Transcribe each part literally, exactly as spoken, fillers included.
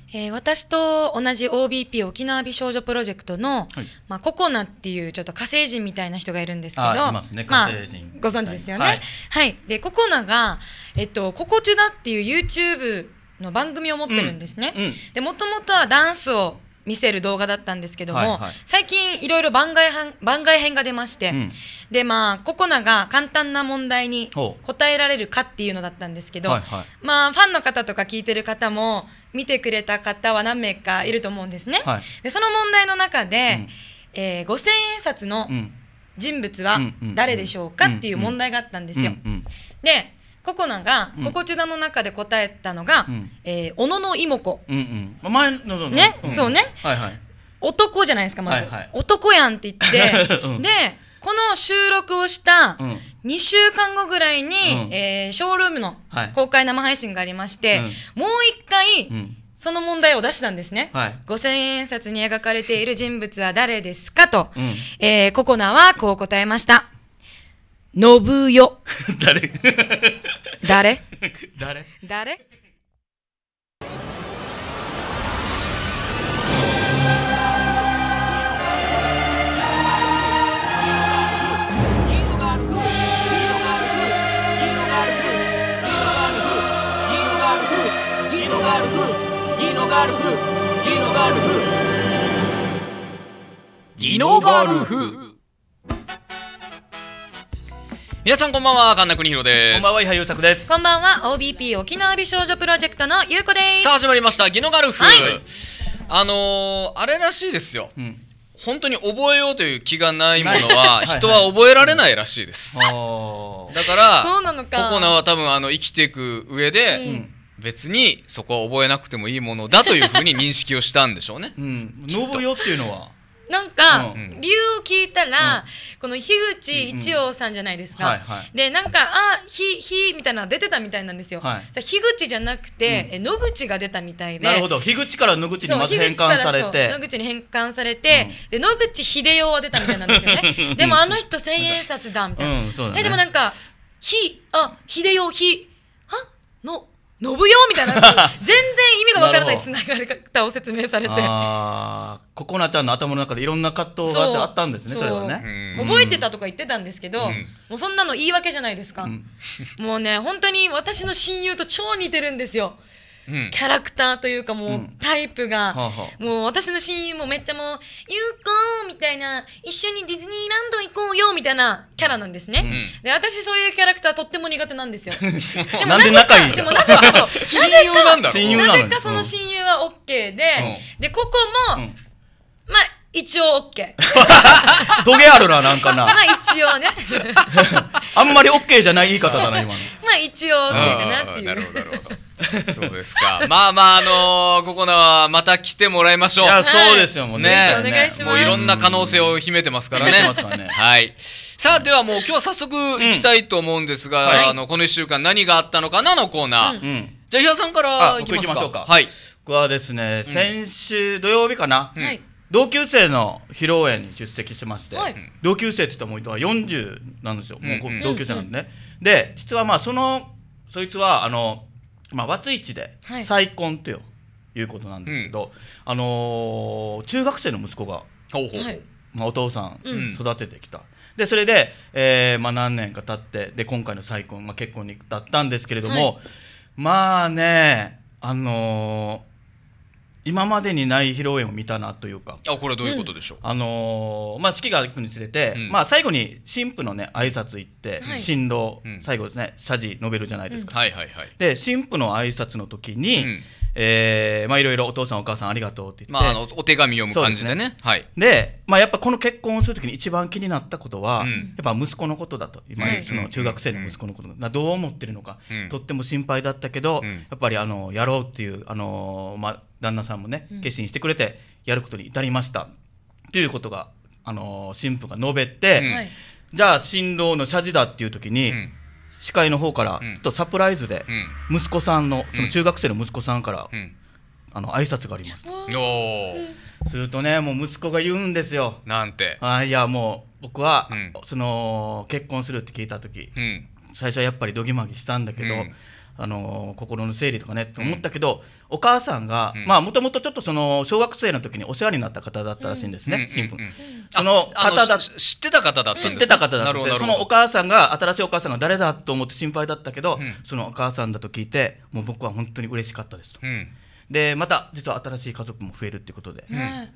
えー、私と同じ オービーピー 沖縄美少女プロジェクトの、はい、まあ、ココナっていうちょっと火星人みたいな人がいるんですけど、 あいますね、火星人、 まあ、ご存知ですよね。 はい、 はい、でココナが、えっと、ココチュダっていう YouTube の番組を持ってるんですね。うんうん、でもともとはダンスを見せる動画だったんですけども、はいはい、最近いろいろ番外編、番外編が出まして、うん、でまあココナが簡単な問題に答えられるかっていうのだったんですけど、はいはい、まあファンの方とか聞いてる方も見てくれた方は何名かいると思うんですね。はい、でその問題の中で、うん、えー、ごせんえん札の人物は誰でしょうかっていう問題があったんですよ。でココナがココチュダの中で答えたのが、うん、えー、小野の妹子、うんうん、前のね、うん、そうね、はいはい、男じゃないですか、まず、はいはい、男やんって言って、うん、でこの収録をしたにしゅうかんごぐらいに、うん、えー、ショールームの公開生配信がありまして、はい、もう一回、うん、その問題を出したんですね。はい、ごせんえん札に描かれている人物は誰ですかと、うん、えー、ココナはこう答えました。信代。 誰誰誰誰ギノガルフ。皆さんこんばんは、神田邦弘です。 こんばんは、伊波優作です。 こんばんは、 オービーピー 沖縄美少女プロジェクトのゆうこです。 さあ始まりましたギノガルフ、はい、あのー、あれらしいですよ、うん、本当に覚えようという気がないものは人は覚えられないらしいです。だからそうなのか、 ココナは多分あの生きていく上で、うん、別にそこは覚えなくてもいいものだというふうに認識をしたんでしょうね。 うん、信代っていうのはなんか、うん、理由を聞いたら、うん、この樋口一葉さんじゃないですか、うんうんはいはい、でなんかあひひみたいなの出てたみたいなんですよ、はい、さ樋口じゃなくて、うん、野口が出たみたいで、 なるほど、樋口から野口にまず変換されて、 野口に変換されて、うん、で野口秀夫は出たみたいなんですよねでもあの人千円札だみたいな、うんそうだね、えでもなんかひあ秀夫ひはの信代みたいな全然意味がわからないつながり方を説明されて、 あココナちゃんの頭の中でいろんな葛藤があったんですね。 そ, それはね覚えてたとか言ってたんですけど、うん、もうそんなの言い訳じゃないですか、うん、もうね本当に私の親友と超似てるんですよ、うん、キャラクターというかもう、うん、タイプが、はあはあ、もう私の親友もめっちゃもうゆうこみたいな一緒にディズニーランド行こうよみたいなキャラなんですね、うん、で私そういうキャラクターとっても苦手なんですよでもなんで仲いいじゃん。 でもなぜかそう親友なんだろう、 なぜかその親友は OK で、うん、でここも、うん、まあ一応 OK トゲあるな、なんかなまあ一応ねあんまり OK じゃない言い方だな今のまあ一応 OK かなっていう。 なるほどなるほどそうですか。まあまああのー、ココナはまた来てもらいましょう。 いやそうですよ、もうね、 お願いします。 もういろんな可能性を秘めてますからね。はい。さあではもう今日は早速行きたいと思うんですが、うんはい、あのこのいっしゅうかん何があったのかなのコーナー、うん、じゃあ伊波さんから行きますか。 僕行きましょうか。 はい。 僕はですね、うん、先週土曜日かな、うん、同級生の披露宴に出席しまして、はい、同級生って言ったらもうよんじゅうなんですよ、もう同級生なんでね、うん、で実はまあそのそいつはあのまあバツイチで再婚といういうことなんですけど、はい、あのー、中学生の息子が、ほうほう、まあ、お父さん育ててきた、うん、でそれで、えーまあ、何年か経ってで今回の再婚、まあ、結婚に至ったんですけれども、はい、まあねあのー今までにない披露宴を見たなというか。 あ、これはどういうことでしょう。 うん、あのー、まあ式が行くにつれて、うん、まあ最後に新婦のね挨拶行って、はい、新郎、うん、最後ですね謝辞述べるじゃないですか。うん、はいはいはい。で新婦の挨拶の時に、うん、えー、まあいろいろお父さんお母さんありがとうって言って、 まああのお手紙読む感じでね。でね、はい。 で、まあやっぱこの結婚をする時に一番気になったことは、うん、やっぱ息子のことだと。今、はい、その中学生の息子のこと、うん、どう思ってるのか、うん、とっても心配だったけど、うん、やっぱりあのやろうっていうあのー、まあ旦那さんもね決心してくれてやることに至りましたということが、あのー、新婦が述べて、うん、じゃあ新郎の謝辞だっていう時に、うん、司会の方からちょっとサプライズで息子さんの、その中学生の息子さんから、うん、あの挨拶があります、うん、おするとねもう息子が言うんですよ。 なんて。 あいやもう僕は、うん、その結婚するって聞いた時、うん、最初はやっぱりドギマギしたんだけど、うん、 あの心の整理とかねって思ったけど、うん、お母さんが、うん、まあもともとちょっとその小学生の時にお世話になった方だったらしいんですね、神父。その方だ知ってた方だったんですね。 知ってた方だったんです。そのお母さんが新しいお母さんが誰だと思って心配だったけど、うん、そのお母さんだと聞いてもう僕は本当に嬉しかったですと。うん、でまた実は新しい家族も増えるっていうことで、うん、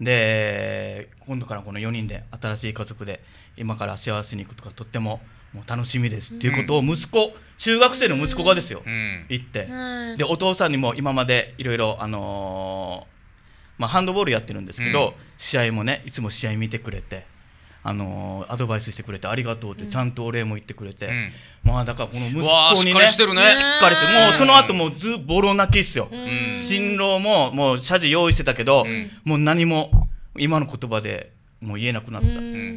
で今度からこのよにんで新しい家族で今から幸せに行くとかとってももう楽しみですっていうことを息子、うん、中学生の息子がですよ、うん、言って、うん、でお父さんにも今までいろいろあのーまあ、ハンドボールやってるんですけど、うん、試合もねいつも試合見てくれて、あのー、アドバイスしてくれてありがとうってちゃんとお礼も言ってくれて、うん、まあだからこの息子にねしっかりしてるね、 しっかりしてもうその後もうずボロ泣きっすよ、うん、新郎ももう謝辞用意してたけど、うん、もう何も今の言葉でもう言えなくなった、うん、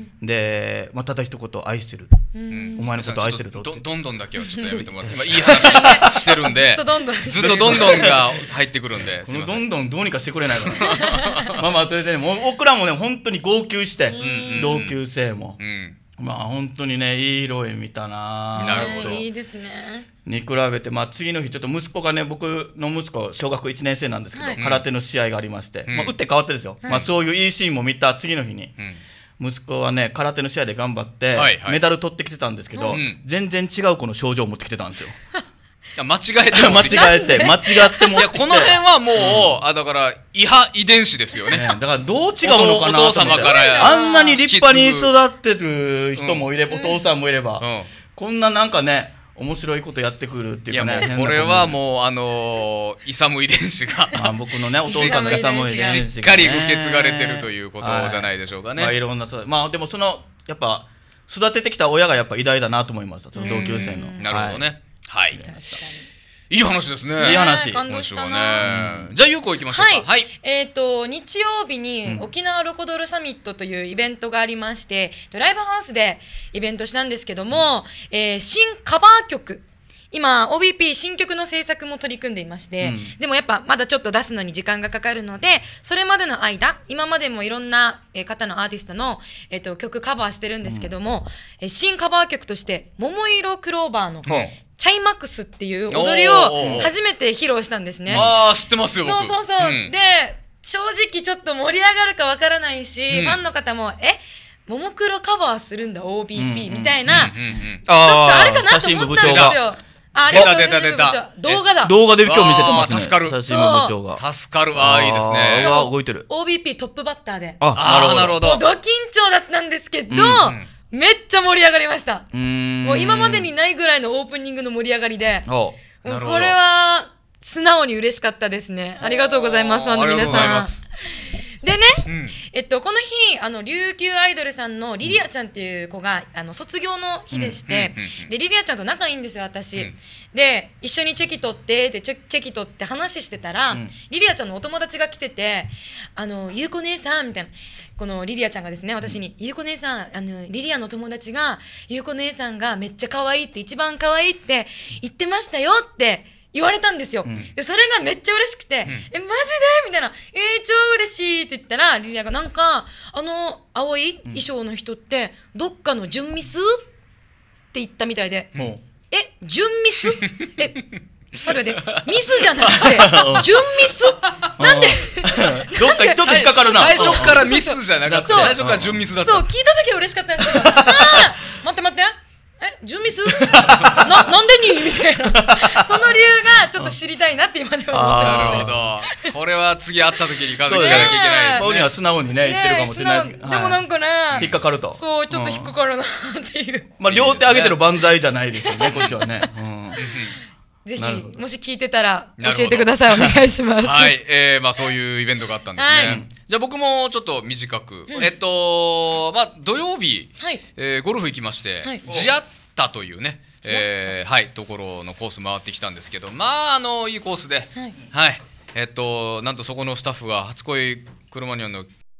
で、まあ、ただ一言愛してる、うん、お前のこと愛してるぞってど, どんどんだけはちょっとやめてもらって今いい話してるんでずっとどんどんずっとどんどんが入ってくるんでこのどんどんどうにかしてくれないかなまあまあそれでねもう僕らもね本当に号泣して、うん、同級生も、うん、まあ本当にねいい披露宴見たな。 なるほど、 いいですね。 に比べて、まあ、次の日ちょっと息子がね僕の息子小学いちねん生なんですけど、はい、空手の試合がありまして、うんまあ、打って変わってですよ、はいまあ、そういういいシーンも見た次の日に、うん、息子はね空手の試合で頑張って、はいはい、メダル取ってきてたんですけど、うん、全然違う子の症状を持ってきてたんですよ間違えて間違えて間違って持ってきていやこの辺はもう、うん、あだから遺派遺伝子ですよね、ねだからどう違うのかなと思って、お父様からあんなに立派に育ってる人もいれば、うん、お父さんもいれば、うん、こんななんかね面白いことやってくるっていうかね。 いやもうこれはもうあのー、イサム遺伝子がまあ僕のねお父さんのイサム遺伝子が、ね、 しっかり受け継がれてるということじゃないでしょうかね。 はい、まあいろんなまあでもそのやっぱ育ててきた親がやっぱ偉大だなと思いました。その同級生の。 なるほどね。はい。はいいい話ですね。 いい話。 今週はね。じゃあゆうこ行きましょうか。はい。はい、 えっ、ー、と日曜日に沖縄ロコドルサミットというイベントがありまして、うん、ライブハウスでイベントしたんですけども、えー、新カバー曲。今 オービーピー 新曲の制作も取り組んでいまして、うん、でもやっぱまだちょっと出すのに時間がかかるのでそれまでの間今までもいろんな方のアーティストの、えー、と曲カバーしてるんですけども、うん、新カバー曲として桃色クローバーの、うんチャイマックスっていう踊りを初めて披露したんですね。 ああ知ってますよ僕。 そうそうそう、うん、で正直ちょっと盛り上がるかわからないし、うん、ファンの方もえももクロカバーするんだ オービーピー みたいな、うんうんうんうん、ちょっとあれかなと思ったんですよ。あ出た出た出た動画だ動画で今日見せてますね。 助かる写真部部長が助かるあーいいですね。 しかも動いてるオービーピー トップバッターでああなるほどド緊張だったんですけど、うんうんめっちゃ盛り上がりました。うーんもう今までにないぐらいのオープニングの盛り上がりでこれは素直に嬉しかったですね。ありがとうございますファンの皆さん。でね、うん、えっと、この日あの琉球アイドルさんのリリアちゃんっていう子があの卒業の日でして、うん、でリリアちゃんと仲いいんですよ私、うん、で一緒にチェキ取ってでチェチェキ取って話してたら、うん、リリアちゃんのお友達が来ててあのゆうこ姉さんみたいなこのリリアちゃんがですね私に、うん、ゆうこ姉さんあのリリアの友達がゆうこ姉さんがめっちゃ可愛いって一番可愛いって言ってましたよって言われたんですよ、うん、でそれがめっちゃ嬉しくて、うん、えマジでみたいなえー、超嬉しいって言ったらリリアがなんかあの青い衣装の人ってどっかの純ミスって言ったみたいで、うん、え純ミスえ待って待ってミスじゃなくて純ミスなんでどっか一つ引っかかるな最初からミスじゃなかった最初から純ミスだったそう聞いた時は嬉しかったんですけどあ待って待ってえ純ミスな, なんでにみたいなその理由がちょっと知りたいなって今では思ってますね。なるほどこれは次会った時に家族じゃなきゃいけないですね。 そうには素直にね言ってるかもしれないですけど、 でもなんかね引っかかるとそうちょっと引っかかるなっていう、うん、 まあ両手上げてる万歳じゃないですよねこっちはね、うんぜひもし聞いてたら教えてくださいお願いしますはい、えー、まあそういうイベントがあったんですね、はい、じゃあ僕もちょっと短く、うん、えっとまあ土曜日、はいえー、ゴルフ行きまして、はい、ジアッタというねえー、はいところのコース回ってきたんですけどまああのいいコースで、はい、はい、えっとなんとそこのスタッフが初恋クロマニオンの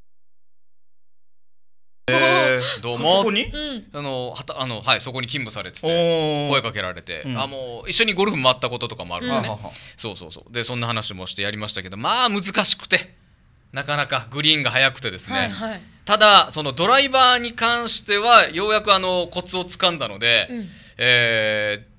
えー、どうもそこにあのはたあのはいそこに勤務されてて声かけられて、うん、あもう一緒にゴルフ回ったこととかもあるんでね、うん、そうそうそうでそんな話もしてやりましたけどまあ難しくてなかなかグリーンが速くてですね、はいはい、ただそのドライバーに関してはようやくあのコツをつかんだので、うんえー、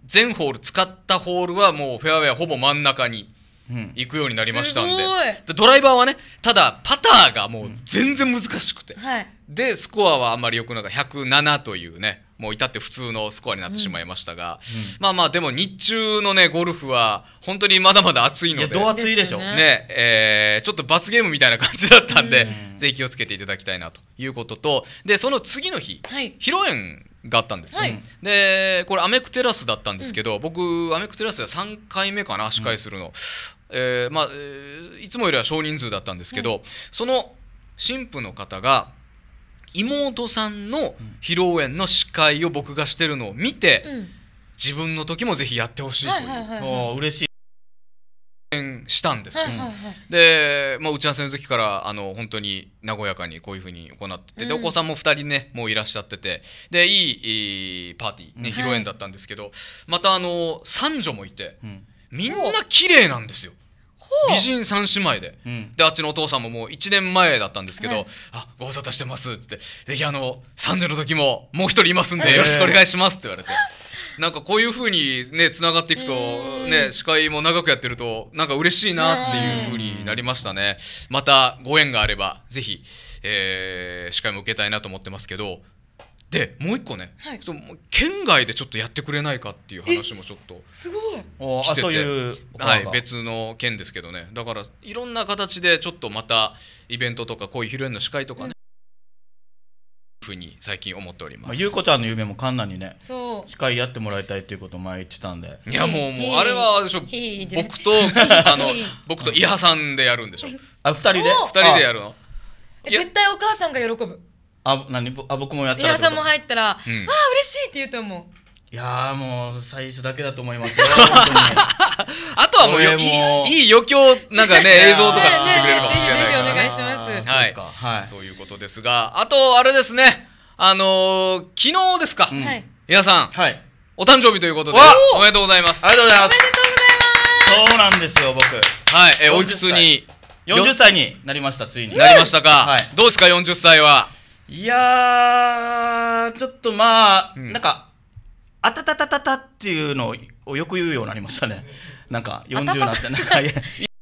全ホール使ったホールはもうフェアウェイはほぼ真ん中に行くようになりましたんで、でドライバーはね、ただパターがもう全然難しくて、うん、はい、でスコアはあんまり良くなかったひゃくななというね、もう至って普通のスコアになってしまいましたが、うん、まあまあでも日中のねゴルフは本当にまだまだ暑いので、 いやど暑いでしょね、えー、ちょっと罰ゲームみたいな感じだったんで、うん、ぜひ気をつけていただきたいなということと、でその次の日、はい、披露宴があったんですよ、はい、でこれアメクテラスだったんですけど、うん、僕アメクテラスではさんかいめかな司会するの、うん、えーまあえー、いつもよりは少人数だったんですけど、はい、その新婦の方が妹さんの披露宴の司会を僕がしてるのを見て、うん、自分の時もぜひやってほしいという、はいはいはい、 嬉しいしたんですよ、はいはいはい、で、まあ、打ち合わせの時からあの本当に和やかにこういう風に行ってて、うん、でお子さんもふたりねもういらっしゃってて、でいい、いいパーティー、ね、披露宴だったんですけど、はい、またあの三女もいて、うん、みんな綺麗なんですよ。美人三姉妹で、うん、であっちのお父さんももういちねんまえだったんですけど、はい、あご無沙汰してますっつって、ぜひあの三女の時ももう一人いますんでよろしくお願いしますって言われて、なんかこういう風にねつながっていくとね、司会も長くやってるとなんか嬉しいなっていう風になりましたね。またご縁があればぜひ、えー、司会も受けたいなと思ってますけど、でもう一個ね、はい、ちょっと県外でちょっとやってくれないかっていう話もちょっとすごい来てて、そういう、はい、別の県ですけどね、だからいろんな形でちょっとまたイベントとかこういう披露宴の司会とかね、うん、ふうに最近思っております。 ゆうこちゃんの夢もカンナにね司会やってもらいたいっていうことを前言ってたんで、 いやもうもうあれはでしょ、僕とあの僕と伊波さんでやるんでしょ。 あふたりでふたりでやるの。 絶対お母さんが喜ぶ。 あ、何あ僕もやったら伊波さんも入ったら、うん、ああ嬉しいって言うと思う。 いやもう最初だけだと思いますよ本当にあとはもうよいいいい余興なんかね映像とか作ってくれるかもしれないから、ね、 ぜひぜひお願いします。 はい、はい、そういうことですが、あとあれですね、あのー、昨日ですか、うん、伊波さん、はい、お誕生日ということでおめでとうございます。 ありがとうございます。 おめでとうございます。 そうなんですよ僕、 はい、えおいくつによんじゅっさいになりました。ついになりましたか、はい、どうですかよんじゅっさいは。 いやーちょっとまあ、うん、なんかあたたたたたっていうのをよく言うようになりましたね。なんかよんじゅうになってなんか起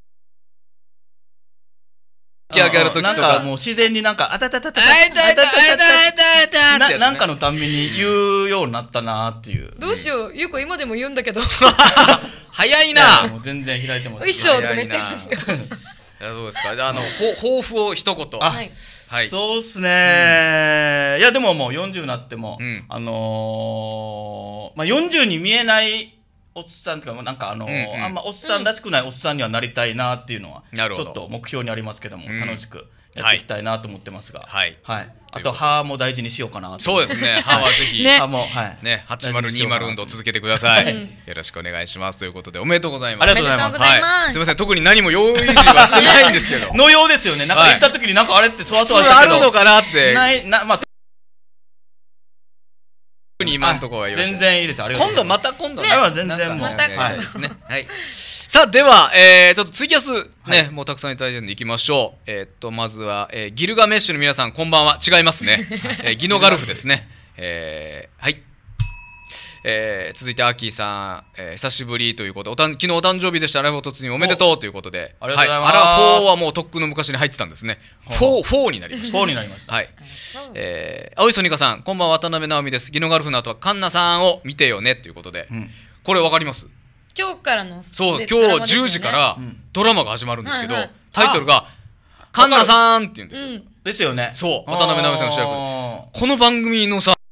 き上がる時とかなんかもう自然になんかあたたたたたたたたなんかのたんびに言うようになったなっていう。 どうしよう、ゆうこ今でも言うんだけど早いな。 もう全然開いてます。 おいしょとかめっちゃ言いますよどうですか、あの抱負を一言。 はいはい、そうっすね、うん、いやでももうよんじゅうになっても、うん、あのー、まあよんじゅうに見えないおっさんとかなんかあのーうんうん、あんまおっさんらしくないおっさんにはなりたいなっていうのはちょっと目標にありますけども、うん、楽しくやっていきたいなと思ってますが、はいはい、あと歯も大事にしようかな。 そうですね、歯はぜひね、 歯もはいねはちまるにまる運動続けてください、はい、よろしくお願いしますということでおめでとうございます。 ありがとうございます。 はい、すみません特に何も用意はしてないんですけどのようですよね。なんか行った時になんかあれってそわそわしたけどあるのかなってないな、まあ今のところは全然いいです。ありがとうございます。 今度また今度ね、全然もうまたはいですね。はい。さあでは、えー、ちょっとツイキャスね、はい、もうたくさんいただいてるんでいきましょう。えー、っとまずは、えー、ギルガメッシュの皆さんこんばんは。違いますね。えー、ギノガルフですね。えー、はい。えー、続いてアーキーさん、えー、久しぶりということで、おたん昨日お誕生日でした。アラフォー突入おめでとうということで、 ありがとうございます。 はい、アラフォーはもうとっくの昔に入ってたんですね。フォー、フォーになりました。 フォーになりました。 はい。えー、青いソニカさん、こんばんは渡辺直美です。ギノガルフの後はカンナさんを見てよねということで、うん、これわかります？ 今日からのそう今日じゅうじからドラマが始まるんですけど、うんはいはい、タイトルがカンナさんって言うんですよ。うん、 ですよね。 そう渡辺直美さんの主役。この番組のさ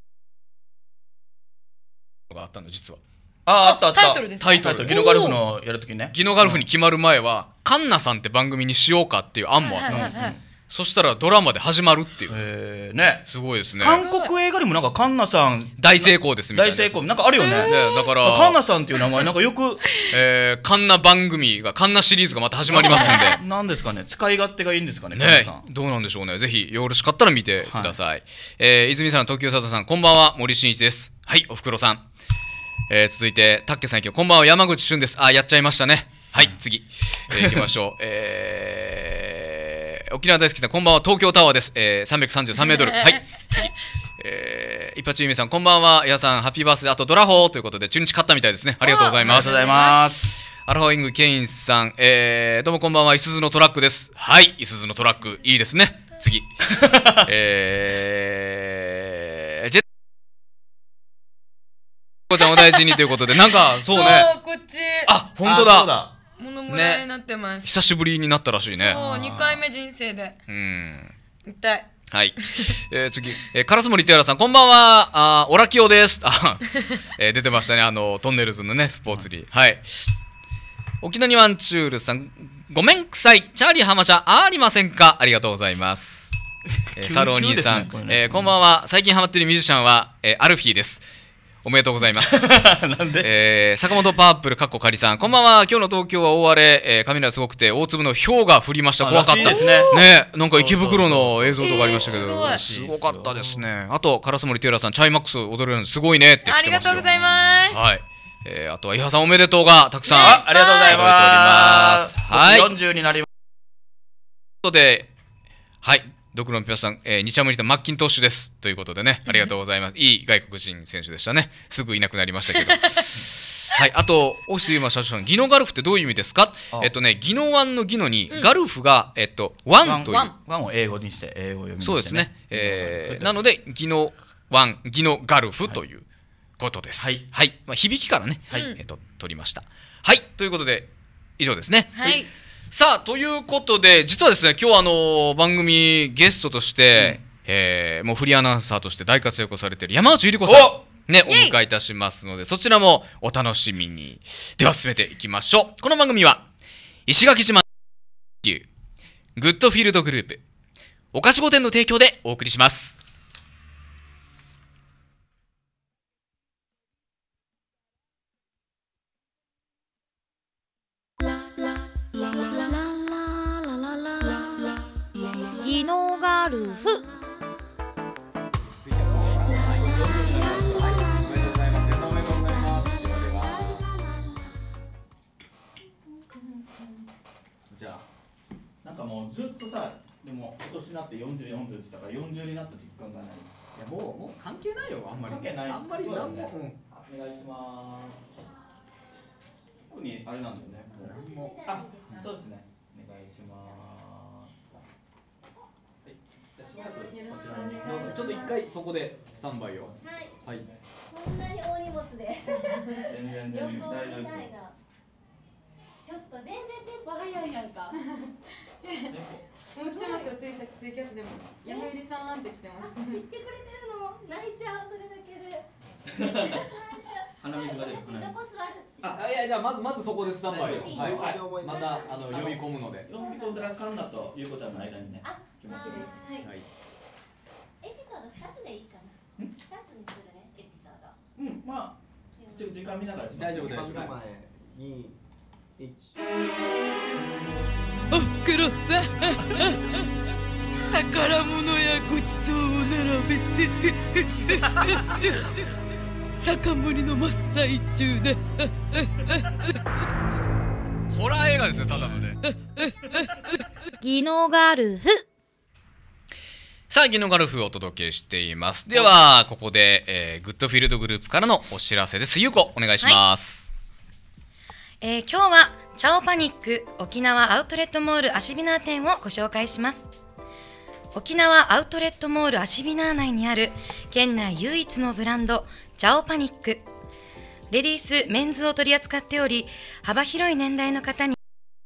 があったの実は。 ああったあった。 タイトルですか？ タイトル。 ギノガルフのやるときね。 ギノガルフに決まる前はカンナさんって番組にしようかっていう案もあったんですよ。はいはいはいはい、そしたらドラマで始まるっていう。 へーね。 すごいですね。 韓国映画にもなんかカンナさん大成功ですみたいな。 大成功なんかあるよね。 ねだからカンナさんっていう名前なんかよく、 えー、カンナ番組がカンナシリーズがまた始まりますんで。 なんですかね。使い勝手がいいんですかね。 ねどうなんでしょうね。ぜひよろしかったら見てください。はい、えー、泉さん、東京佐藤さん、こんばんは森進一です。はい、おふくろさん。えー、続いてタッケさん、こんばんは山口俊です。あやっちゃいましたね。はい、次、えー、いきましょう。えー、沖縄大好きさんこんばんは東京タワーです。えー、さんびゃくさんじゅうさんメートル。はい次、ええー、一発ゆめさんこんばんは。やさんハッピーバースデー。あとドラホーということで中日勝ったみたいですね。ありがとうございます。 ありがとうございます。 アルファウィングケインさん、えー、どうもこんばんは。いすゞのトラックです。はい、いすゞのトラックいいですね。次えー、ジェットちゃんお大事にということで、なんかそうね、 そうこっちあ、本当だ、 物もらいになってます、ね、 久しぶりになったらしいね。 そうにかいめ人生でうん痛い。 はい、えー、次、えー、カラスモリティアラさんこんばんは。あオラキオです。あ、えー、出てましたね、あのトンネルズのねスポーツリー。はい、沖縄にワンチュールさんごめんくさいチャーリー浜ちゃんありませんか。ありがとうございます。えー、サロー兄さん、ねねえー、こんばんは。最近ハマってるミュージシャンは、えー、アルフィーです。おめでとうございます。なんで、えー、坂本パープルかっこかりさんこんばんは。今日の東京は大荒れ、えー、雷がすごくて大粒の氷が降りました。怖かったですね。ね、なんか池袋の映像とかありましたけど、えー、す, すごかったですね。あとカラスモリテイラーさんチャイマックス踊れるのすごいねって来てますよ。 ありがとうございます。 はい、えー、あとは伊波さんおめでとうがたくさん、 ね、あ, ありがとうございます。 はい、 よんじゅうになります。 ということで、はい、ドクロンピパさん、えー、日ハムリタマッキントッシュですということでね、ありがとうございます。いい外国人選手でしたね。すぐいなくなりましたけど。はい、あとオフィスユーマ社長さん、ギノガルフってどういう意味ですか。えっとね、ギノワンのギノに、うん、ガルフがえっとワンというワンを英語にして英語読みにして、ね、 そうですね。えー、なのでギノワンギノガルフということです。はい、はい、まあ、響きからね、はい、えっと取りました。はい、ということで以上ですね。 はい。 さあということで実はですね今日はあの番組ゲストとして、うん、えー、もうフリーアナウンサーとして大活躍をされている山内ゆり子さんねお迎えいたしますのでそちらもお楽しみに。では進めていきましょう。この番組は石垣島グッドフィールドグループお菓子御殿の提供でお送りします。 ギノガルフ。 じゃあなんかもうずっとさ、でも今年になってよんじゅう、よんじゅうって言ったからよんじゅうになった実感がない。いやもうもう関係ないよあんまり。 関係ない。 あんまりなんも、ね、うん、 お願いします。特にあれなんだよね。もうあ、そうですね。お願いします。 ちょっと一回そこでスタンバイを。 はい。はい、こんなに大荷物で。 全然全然大丈夫ですよ。 ちょっと全然テンポ早いやんか。 もう来てますよ、ツイツイキャスでも。やむゆりさんって来てます。 知ってくれてるの？泣いちゃうそれだけで。 鼻水が出る。 あ、いやじゃあまずまずそこでスタンバイを。はい。またあの呼び込むので。 呼び込んだらカンナとゆうこちゃんの間にね。 あ、気持ちで。 はい。 エピソードふたつでいいかな。ふたつにするね、エピソード。 うん、まあちょっと時間見ながらします。 大丈夫大丈夫。 に、いち。 おふくろさん、宝物やごちそうを並べて酒盛りの真っ最中でホラー映画ですね、ただのね。 ギノガルフ。 さあギノガルフをお届けしています。ではここで、えー、グッドフィールドグループからのお知らせです。ゆうこお願いします。 はい、えー、今日はチャオパニック沖縄アウトレットモールアシビナー店をご紹介します。沖縄アウトレットモールアシビナー内にある県内唯一のブランドチャオパニック。レディースメンズを取り扱っており、幅広い年代の方に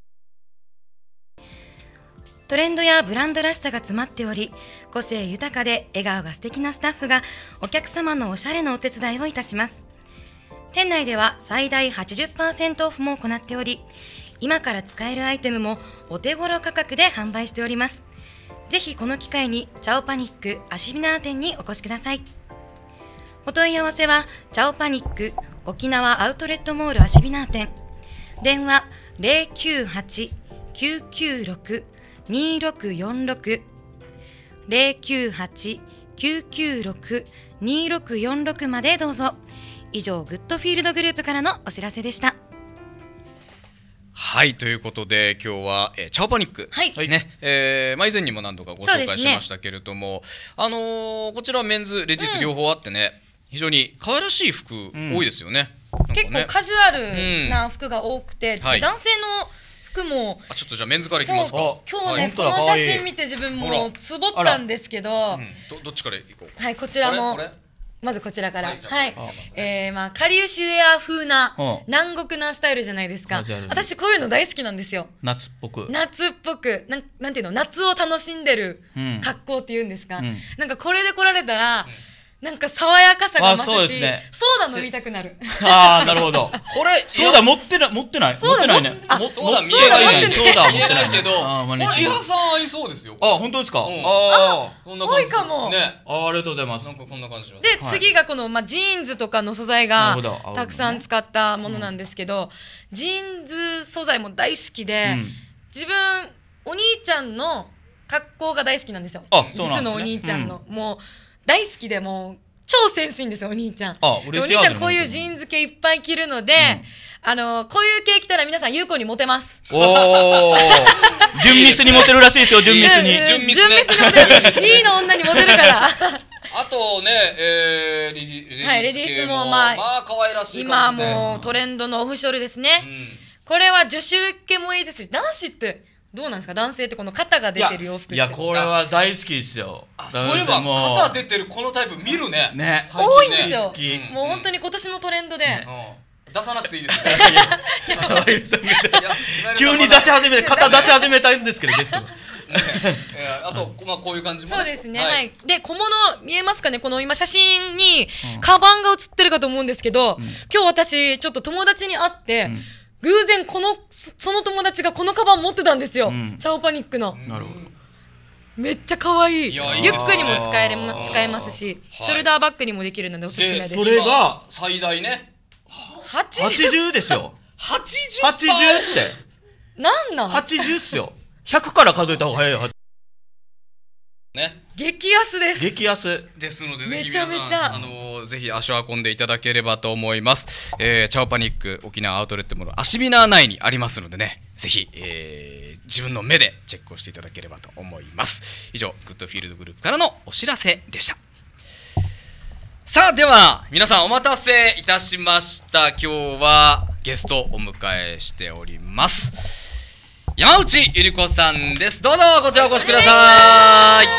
トレンドやブランドらしさが詰まっており、個性豊かで笑顔が素敵なスタッフがお客様のおしゃれのお手伝いをいたします。店内では最大 はちじゅっパーセント オフも行っており、今から使えるアイテムもお手頃価格で販売しております。ぜひこの機会にチャオパニックアシビナー店にお越しください。お問い合わせはチャオパニック沖縄アウトレットモールアシビナー店、電話 ゼロきゅうはち きゅうきゅうろく にろくよんろく ゼロきゅうはち きゅうきゅうろく にろくよんろく までどうぞ。以上グッドフィールドグループからのお知らせでした。 はいということで今日は、えー、チャオパニック、はいねえーまあ、以前にも何度かご紹介しましたけれども、ねあのー、こちらはメンズレディース両方あってね、うん、非常に可愛らしい服多いですよね、 うん、結構カジュアルな服が多くて、うんはい、男性の服もあちょっとじゃあメンズからいきますか。 今日ね、はい、この写真見て自分もつぼったんですけど、うん、 ど, どっちからいこうか。 はいこちらもまずこちらから、はい、はい、えー、まあかりゆしウェア風な南国なスタイルじゃないですか。私こういうの大好きなんですよ。 夏っぽく夏っぽくなんなんていうの、夏を楽しんでる格好っていうんですか、うん、なんかこれで来られたら、うんなんか爽やかさが増すし、ね、ソーダ飲みたくなる。 ああ、なるほど。これソーダ持ってない持ってない。 ソーダ持ってないね。 あ、 ソーダ見えないね。 ソーダは持ってないけど、これ伊波さん合いそうですよ。 あ、本当ですか。ああ、そんな感じ。多いかも。 ね。 あ、ありがとうございます。 なんかこんな感じします。 で、次がこのまあジーンズとかの素材がたくさん使ったものなんですけど、ジーンズ素材も大好きで、自分お兄ちゃんの格好が大好きなんですよ。実のお兄ちゃんのもう大好きでもう。超センスいいんですよお兄ちゃん。お兄ちゃんこういうジーンズ系いっぱい着るので、うん、あのこういう系着たら皆さん有効にモテます。 おお純ミスにモテるらしいですよ。純ミスに純ミスね。 にモテるいいの女にモテるからあとね、えー、レディレディはいレディースもまあ、 まあ可愛らしい今もうトレンドのオフショルですね、うん、これは女子受けもいいですし、男子ってどうなんですか。男性ってこの肩が出てる洋服って。 いやこれは大好きですよ。 あ、そういえば肩出てるこのタイプ見るね。 ね、 多いんですよ。もう本当に今年のトレンドで。 出さなくていいですね。 急に出し始めて肩出し始めたんですけどですけど。 あとまあこういう感じも。 そうですね。はい。で小物見えますかね。この今写真にカバンが写ってるかと思うんですけど、今日私ちょっと友達に会って。偶然このその友達がこのカバン持ってたんですよ、うん、チャオパニックの。 なるほど。 めっちゃ可愛い。リュックにも使えれ使えますし、ショルダーバッグにもできるのでおすすめです。 それが最大ねはちじゅう、 はちじゅうですよ。 はちじゅう、 はちじゅうってなんなん。 はちじゅうっすよ。ひゃくから数えた方が早いよね。 激安です。 激安ですので、 めちゃめちゃあのー、ぜひ足を運んでいただければと思います。えー、チャオパニック沖縄アウトレットモールアシビナー内にありますのでね、ぜひ、えー、自分の目でチェックをしていただければと思います。以上グッドフィールドグループからのお知らせでした。さあでは皆さんお待たせいたしました。今日はゲストをお迎えしております。山内ゆり子さんです。どうぞこちらお越しください。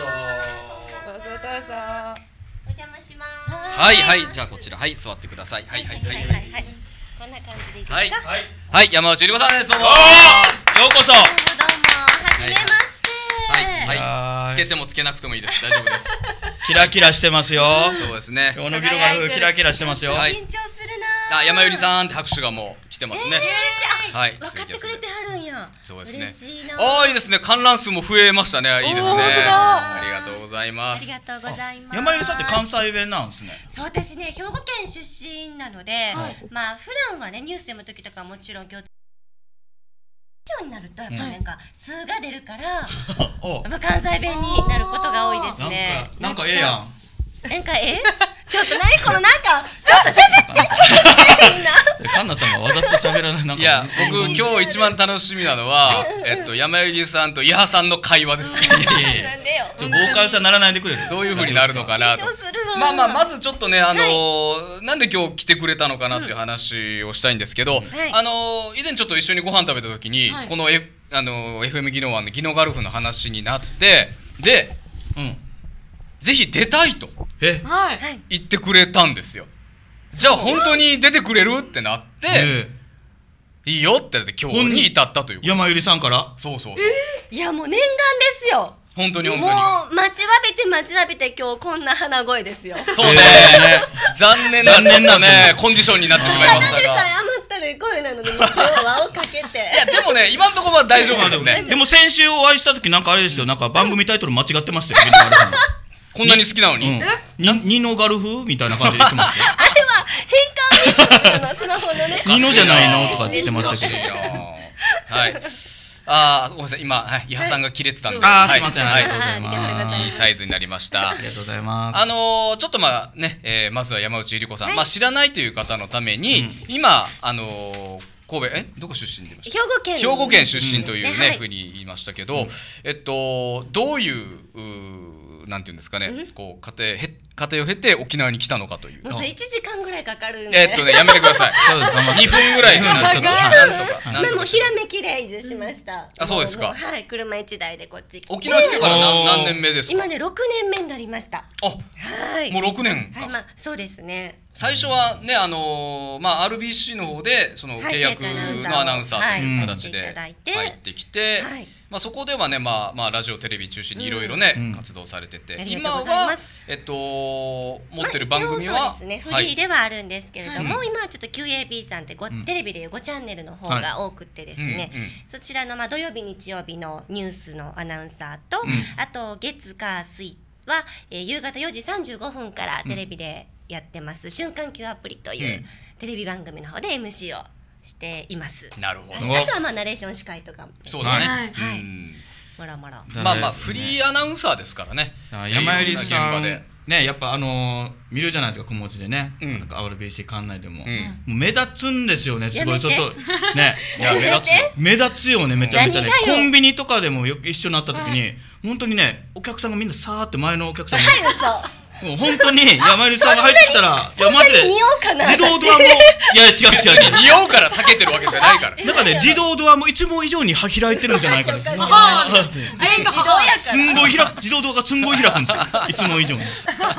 はいはい、じゃあこちらはい座ってください。はいはいはいはいはい。 こんな感じでいいですか。はいはい山内ゆり子さんです。どうも。ようこそ。 どうもはじめまして。 はいはい。つけてもつけなくてもいいです。大丈夫です。 キラキラしてますよ。 そうですね。 今日のビルガルキラキラしてますよ。 緊張するな。 あ、山ゆりさんって拍手がもう来てますね。 はい。分かってくれてはるんや。 そうですね。ああいいですね。観覧数も増えましたね。いいですね。ありがとうございます。 ありがとうございます。 山ゆりさんって関西弁なんですね。 そう、私ね兵庫県出身なので、まあ普段はねニュース読む時とかもちろん今日になるとやっぱなんか数が出るからやっぱ関西弁になることが多いですね。 なんかええやん。 なんかえちょっと何このなんかちょっと喋って喋ってみんな。 カンナさんがわざと喋らない。なんかいや僕今日一番楽しみなのはえっと山ゆりさんと伊波さんの会話です。 なんでよ。 傍観者ならないでくれる。 どういう風になるのかなと。まあまあまずちょっとねあのなんで今日来てくれたのかなっていう話をしたいんですけど、あの以前ちょっと一緒にご飯食べた時にこの F あの エフエム 技能湾の技能ガルフの話になってで、うんぜひ出たいと言ってくれたんですよ。じゃあ本当に出てくれるってなっていいよってなって今日に至ったという。 山ゆりさんからそうそうそう。 いやもう念願ですよ。 本当に本当にもう待ちわびて待ちわびて今日こんな鼻声ですよ。 そうね残念なちょっとねコンディションになってしまいましたが。 ただでさえ余ったる声なのでもう今日は輪をかけて。いやでもね今のところは大丈夫ですね。 でも先週お会いした時なんかあれですよ、なんか番組タイトル間違ってましたよ。 こんなに好きなのにニノガルフみたいな感じで言ってますよ。 あれは変換ミススマホのねニノじゃないのとかって言ってましたけど。 はいああごめんなさい今伊波さんが切れてたんで、 ああすみません、ありがとうございます。いいサイズになりました。 ありがとうございます。 あのちょっとまあねまずは山内ゆり子さんまあ知らないという方のために今あの神戸えどこ出身で言いました？ 兵庫県兵庫県出身というねふうに言いましたけど、えっとどういうなんていうんですかね、こう家庭へ家庭を経て沖縄に来たのかという。 もうそれいちじかんぐらいかかるんで。 えっとねやめてください。にふんぐらいなんとかなんとか。 まあもうひらめきで移住しました。 あそうですか。 はい、車いちだいでこっち来て。 沖縄来てから何何年目ですか？ 今ねろくねんめになりました。 あ、 はい。 もうろくねんか。 はい、まあそうですね。 最初はねあのまあ アールビーシー の方でその契約のアナウンサーという形で入ってきて、まあそこではねまあまあラジオテレビ中心にいろいろね活動されてて、今はえっと持ってる番組はそうですねフリーではあるんですけれども、今はちょっと キューエービー さんってテレビでいうごチャンネルの方が多くてですね、そちらのまあ土曜日日曜日のニュースのアナウンサーと、あと月火水は夕方よじさんじゅうごふんからテレビでやってます瞬間 Q アプリというテレビ番組の方で エムシー をしています。 なるほど。 あとはまあナレーション司会とかも、 そうだね。 はい。もらもら。 まあまあフリーアナウンサーですからね。 山入さんねやっぱあの見るじゃないですか小文字でね。なんか アールビーシー 館内でも目立つんですよねすごいちょっとね。 いや目立つよ。 目立つよねめちゃめちゃね。コンビニとかでもよく一緒になった時に本当にねお客さんがみんなさーって前のお客さんはい嘘。 もう本当に山入さんが入ってきたら、いやマジで自動ドアもいや違う違う匂うから避けてるわけじゃないから。 なんかね自動ドアもいつも以上に開いてるんじゃないかな。 全員自動やから。 すんごい開く自動ドアがすんごい開くんですよ。いつも以上に。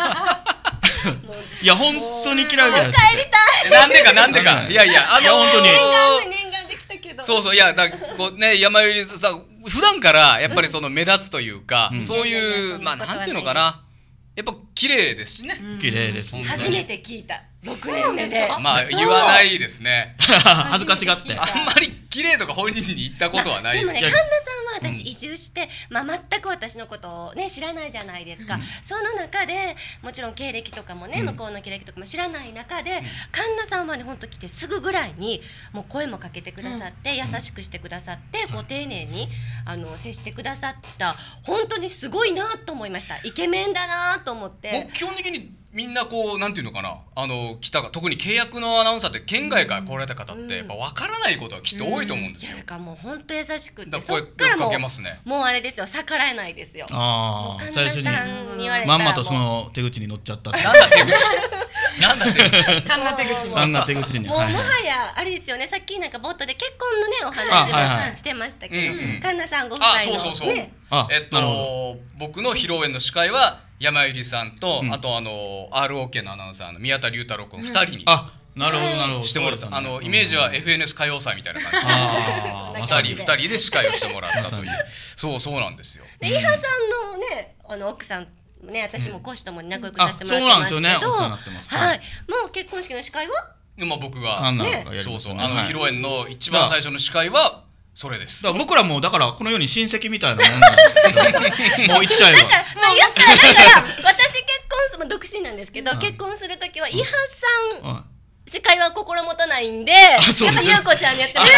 いや本当にキラキラして。 帰りたい。 なんでかなんでか。いやいやあの本当に。 念願できたけど。 そうそういやだこうね山入さん普段からやっぱりその目立つというかそういうまあなんていうのかな。やっぱ綺麗ですしね。 綺麗です。 初めて聞いた。ろくねんめで。 まあ言わないですね。 恥ずかしがって。 あんまり綺麗とか本人に言ったことはない。 でもね神田さんは私移住してまあ全く私のことをね知らないじゃないですか。その中でもちろん経歴とかもね向こうの経歴とかも知らない中で神田さんはね本当来てすぐぐらいにもう声もかけてくださって優しくしてくださってご丁寧にあの接してくださった本当にすごいなと思いました。イケメンだなと思って。 僕基本的にみんなこうなんていうのかなあの来たか特に契約のアナウンサーって県外から来られた方ってやっぱ分からないことはきっと多いと思うんですよ。 だからもう本当優しくてそっからもうもうあれですよ逆らえないですよ。 ああ最初にまんまとその手口に乗っちゃった。 なんだ手口なんだ手口かんな手口にかんな手口に。 もうもはやあれですよねさっきなんかボットで結婚のねお話もしてましたけど神田さんご夫妻のねえっと僕の披露宴の司会は山入さんと、うん、あとあの アールオーケー のアナウンサーの宮田龍太郎君ふたりに、 あなるほどなるほどしてもらった。あのイメージは エフエヌエス 歌謡祭みたいな感じでふたりふたりで司会をしてもらったというそうそうなんですよ。 伊波さんのねあの奥さんね私もコシとも仲良くさせてもらってますけど、はいもう結婚式の司会はまあ僕がねそうそうあの披露宴の一番最初の司会はそれです。 だから僕らもだからこのように親戚みたいなもんなんですけどもう言っちゃえばだからまあよっしゃだから私結婚する独身なんですけど、うん、結婚するときは伊波さん、うん司会は心もとないんで、やっぱゆうこちゃんにやってます。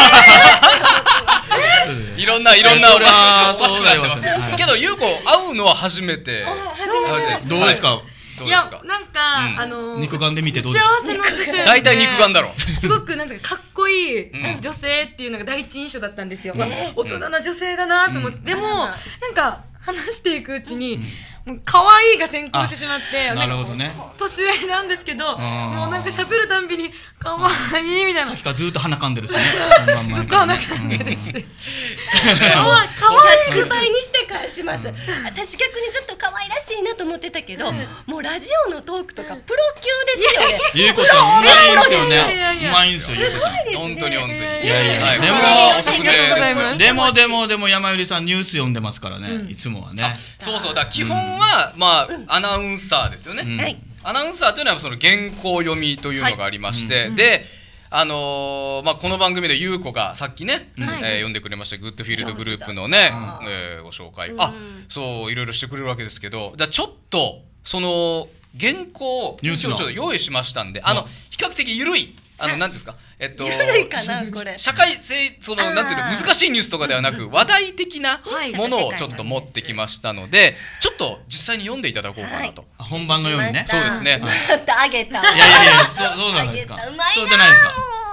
いろんないろんなおかしくなってますけど、ゆうこ会うのは初めて。 どうですか。 いやなんかあの肉眼で見てどうですか。打ち合わせの時点で大体肉眼だろ。 すごくなんかかっこいい女性っていうのが第一印象だったんですよ。大人な女性だなと思って、でもなんか話していくうちに。もう可愛いが先行してしまって、 なるほどね。 年上なんですけど、もうなんか喋るたんびに可愛いみたいな。 さっきからずっと鼻かんでるしね。 ずっと鼻かんでるし。 可愛いぐらいにして返します。私逆にずっと可愛らしいなと思ってたけど、もうラジオのトークとかプロ級ですよね。 ゆうこちゃんうまいんですよね。うまいんですよ。 すごいですね。 本当に本当に。いやいや。でもおすすめです。 でもでもでも山百合さんニュース読んでますからね。いつもはね。 そうそうだ基本はまあアナウンサーですよね。アナウンサーというのはその原稿読みというのがありまして、であのまあこの番組でゆうこがさっきね読んでくれましたグッドフィールドグループのねご紹介、あそういろいろしてくれるわけですけど、じゃあちょっとその原稿をちょっと用意しましたんで、あの比較的緩いあの何ですかえっと社会性そのなんていうの難しいニュースとかではなく話題的なものをちょっと持ってきましたので、ちょっと実際に読んでいただこうかなと。 本番のようにね。 そうですね。 あげた。 いやいやいやそうそうじゃないですか。そうじゃないですか。ち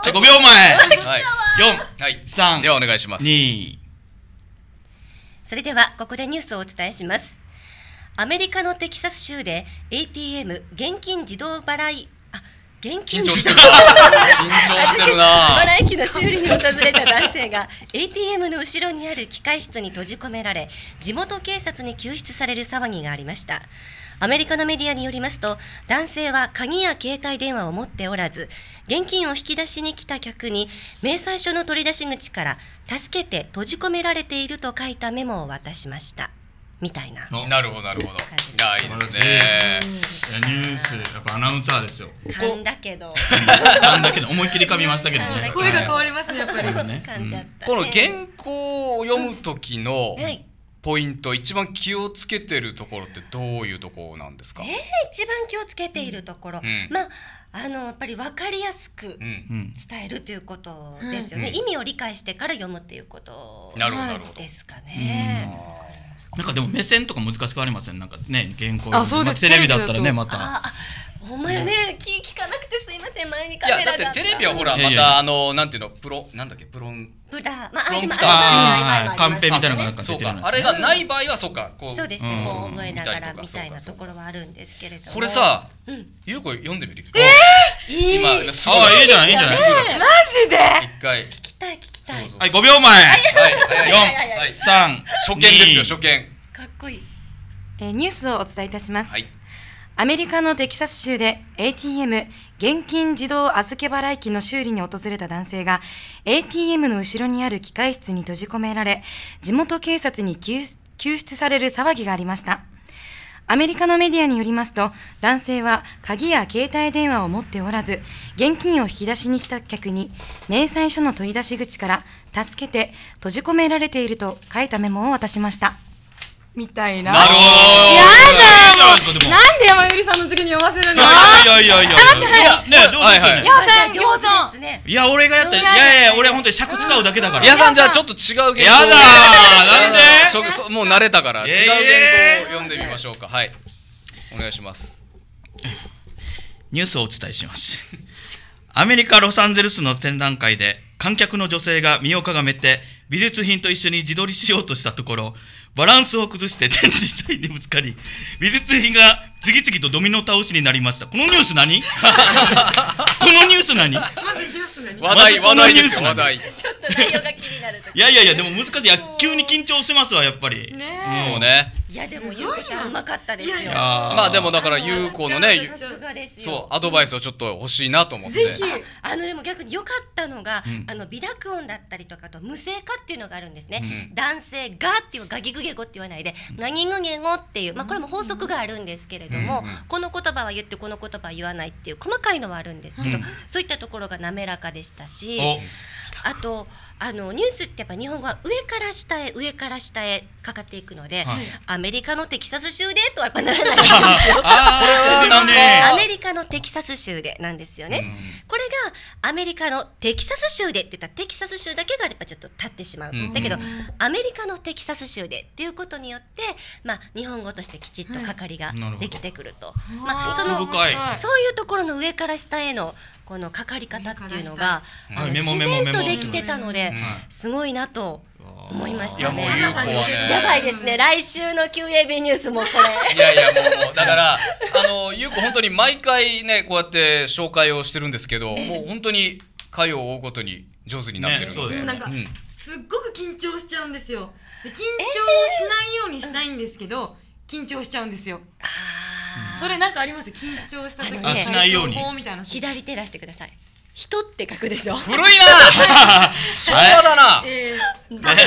はい、ごびょうまえ。 はい、 よん、 はい、 さん、 ではお願いします。 に。 それではここでニュースをお伝えします。アメリカのテキサス州で エーティーエム 現金自動払いあ現金緊張してるな緊張してるな払い機の修理に訪れた男性が エーティーエム の後ろにある機械室に閉じ込められ、地元警察に救出される騒ぎがありました。アメリカのメディアによりますと、男性は鍵や携帯電話を持っておらず、現金を引き出しに来た客に明細書の取り出し口から助けて閉じ込められていると書いたメモを渡しましたみたいな。 なるほどなるほど。いやいいですね。 ニュースやっぱアナウンサーですよ。 噛んだけど噛んだけど思いっきり噛みましたけどね。 声が変わりますねやっぱり。 噛んじゃったね。 この原稿を読む時のポイント、一番気をつけてるところってどういうところなんですか？ えー、一番気をつけているところ、うん、まああのやっぱり分かりやすく伝えるということですよね、うん、意味を理解してから読むっていうことですかね。 なんかでも目線とか難しくありません？なんかね、原稿読んで、まあ、テレビだったらねまた。 ああほんまやね、気聞かなくてすいません、前にカメラが。 いやだってテレビはほらまたあのなんていうのプロなんだっけプロンプラまあプロンプターカンペみたいなのがなんか出てるんですね。 あれがない場合はそうかこうそうですね、こう覚えながらみたいなところはあるんですけれども。 これさ、ゆうこ読んでみて。 ええ今あいいじゃないいいじゃない。 マジで。 一回聞きたい聞きたい。 はいごびょうまえ。 はいよん、さん、 初見ですよ初見。 かっこいい。 えニュースをお伝えいたします。 はい。 アメリカのテキサス州で エーティーエム 現金自動預け払い機の修理に訪れた男性が エーティーエム の後ろにある機械室に閉じ込められ、地元警察に救出される騒ぎがありました。アメリカのメディアによりますと、男性は鍵や携帯電話を持っておらず、現金を引き出しに来た客に明細書の取り出し口から助けて閉じ込められていると書いたメモを渡しましたみたいな。 なるほど。 やだもう。なんで山ゆりさんの次に読ませるの？ いやいやいやいや。ね上手ですよね。 上手ね。 いや俺がやっていやいや俺本当に尺使うだけだから。 やさんじゃあちょっと違う原稿。 やだなんで？ もう慣れたから違う原稿を読んでみましょうか。はい。お願いします。 ニュースをお伝えします。アメリカロサンゼルスの展覧会で観客の女性が身をかがめて美術品と一緒に自撮りしようとしたところ、バランスを崩して展示台にぶつかり、美術品が次々とドミノ倒しになりました。このニュース何？このニュース何？ まずニュース何？ 話題話題ですよ話題。 ちょっと内容が気になると。 いやいやいやでも難しい。いや急に緊張してますわやっぱり。 ねうん、 そうね。 いやでもゆうこちゃんうまかったですよ。 まあでもだからゆうこのね、 さすがですよ。 そうアドバイスをちょっと欲しいなと思って。 ぜひ。 あのでも逆に良かったのが、うん、あの微濁音だったりとかと無声化っていうのがあるんですね。うん、男性がっていうガギグゲゴって言わないで、うん、何グゲゴっていうまあこれも法則があるんですけれども、うん、この言葉は言ってこの言葉は言わないっていう細かいのはあるんですけど、うん、そういったところが滑らかでしたし、あとあのニュースってやっぱ日本語は上から下へ上から下へかかっていくので、はい、アメリカのテキサス州でとはやっぱならないんですよ。 あーなんかアメリカのテキサス州でなんですよね。うん、これがアメリカのテキサス州でって言ったらテキサス州だけがやっぱちょっと立ってしまう。うん、だけどアメリカのテキサス州でっていうことによって、まあ、日本語としてきちっとかかりができてくると、うん、まあ、そのそういうところの上から下へのこのかかり方っていうのが自然とできてたのですごいなと思いましたね。 いやもうゆうこはねやばいですね。来週の キューエービー ニュースもこれ。 いやいやもうだからあのゆうこ本当に毎回ねこうやって紹介をしてるんですけど、もう本当に回を追うごとに上手になってるので、 ね、なんか、うん、すっごく緊張しちゃうんですよ。で緊張しないようにしたいんですけど、緊張しちゃうんですよ。あそれなんかあります？緊張した時にしないように左手出してください。人って書くでしょ。 古いな昭和だな、えー、な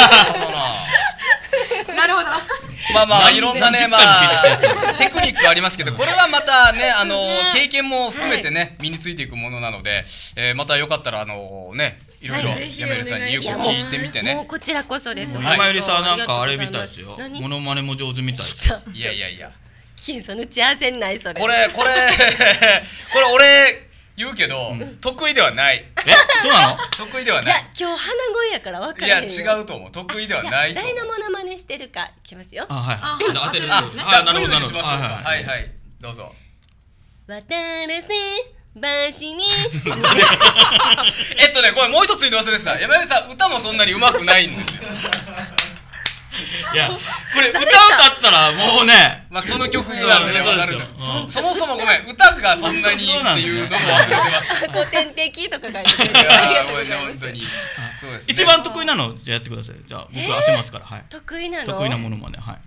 るほど。 まあまあいろんなねまあテクニックありますけど、これはまたねあの経験も含めてね身についていくものなので、えー、またよかったらあのねいろいろ山ゆりさんにゆうこ聞いてみてね。 もうこちらこそです。 山ゆりさんなんかあれみたいですよ。モノマネも上手みたいですよ。 いやいやいや。 金さん打ち合わせないそれ。 これこれこれ俺言うけど、うん、得意ではない。え、 そうなの？ 得意ではない。 いや、今日鼻声やから分からへんよ。 いや、違うと思う。得意ではないと思う。 誰のモノマネしてるかいきますよ。 あ、はい。 あ、 当てるんですね。 じゃあクイズにしましょうか。はいはい。どうぞ。 渡るせバシにえっとねこれもう一つ言うの忘れてた。山根さん歌もそんなに上手くないんですよ。 いやこれ歌歌ったらもうね、 まあその曲なんでね分かるんです。そもそもごめん歌がそんなにっていうのも忘れてました。 古典的とか書いてくれてありがとうございます。本当にそうですね。 一番得意なのじゃやってください。じゃあ僕当てますから。はい。 得意なの？ 得意なものまで。はい。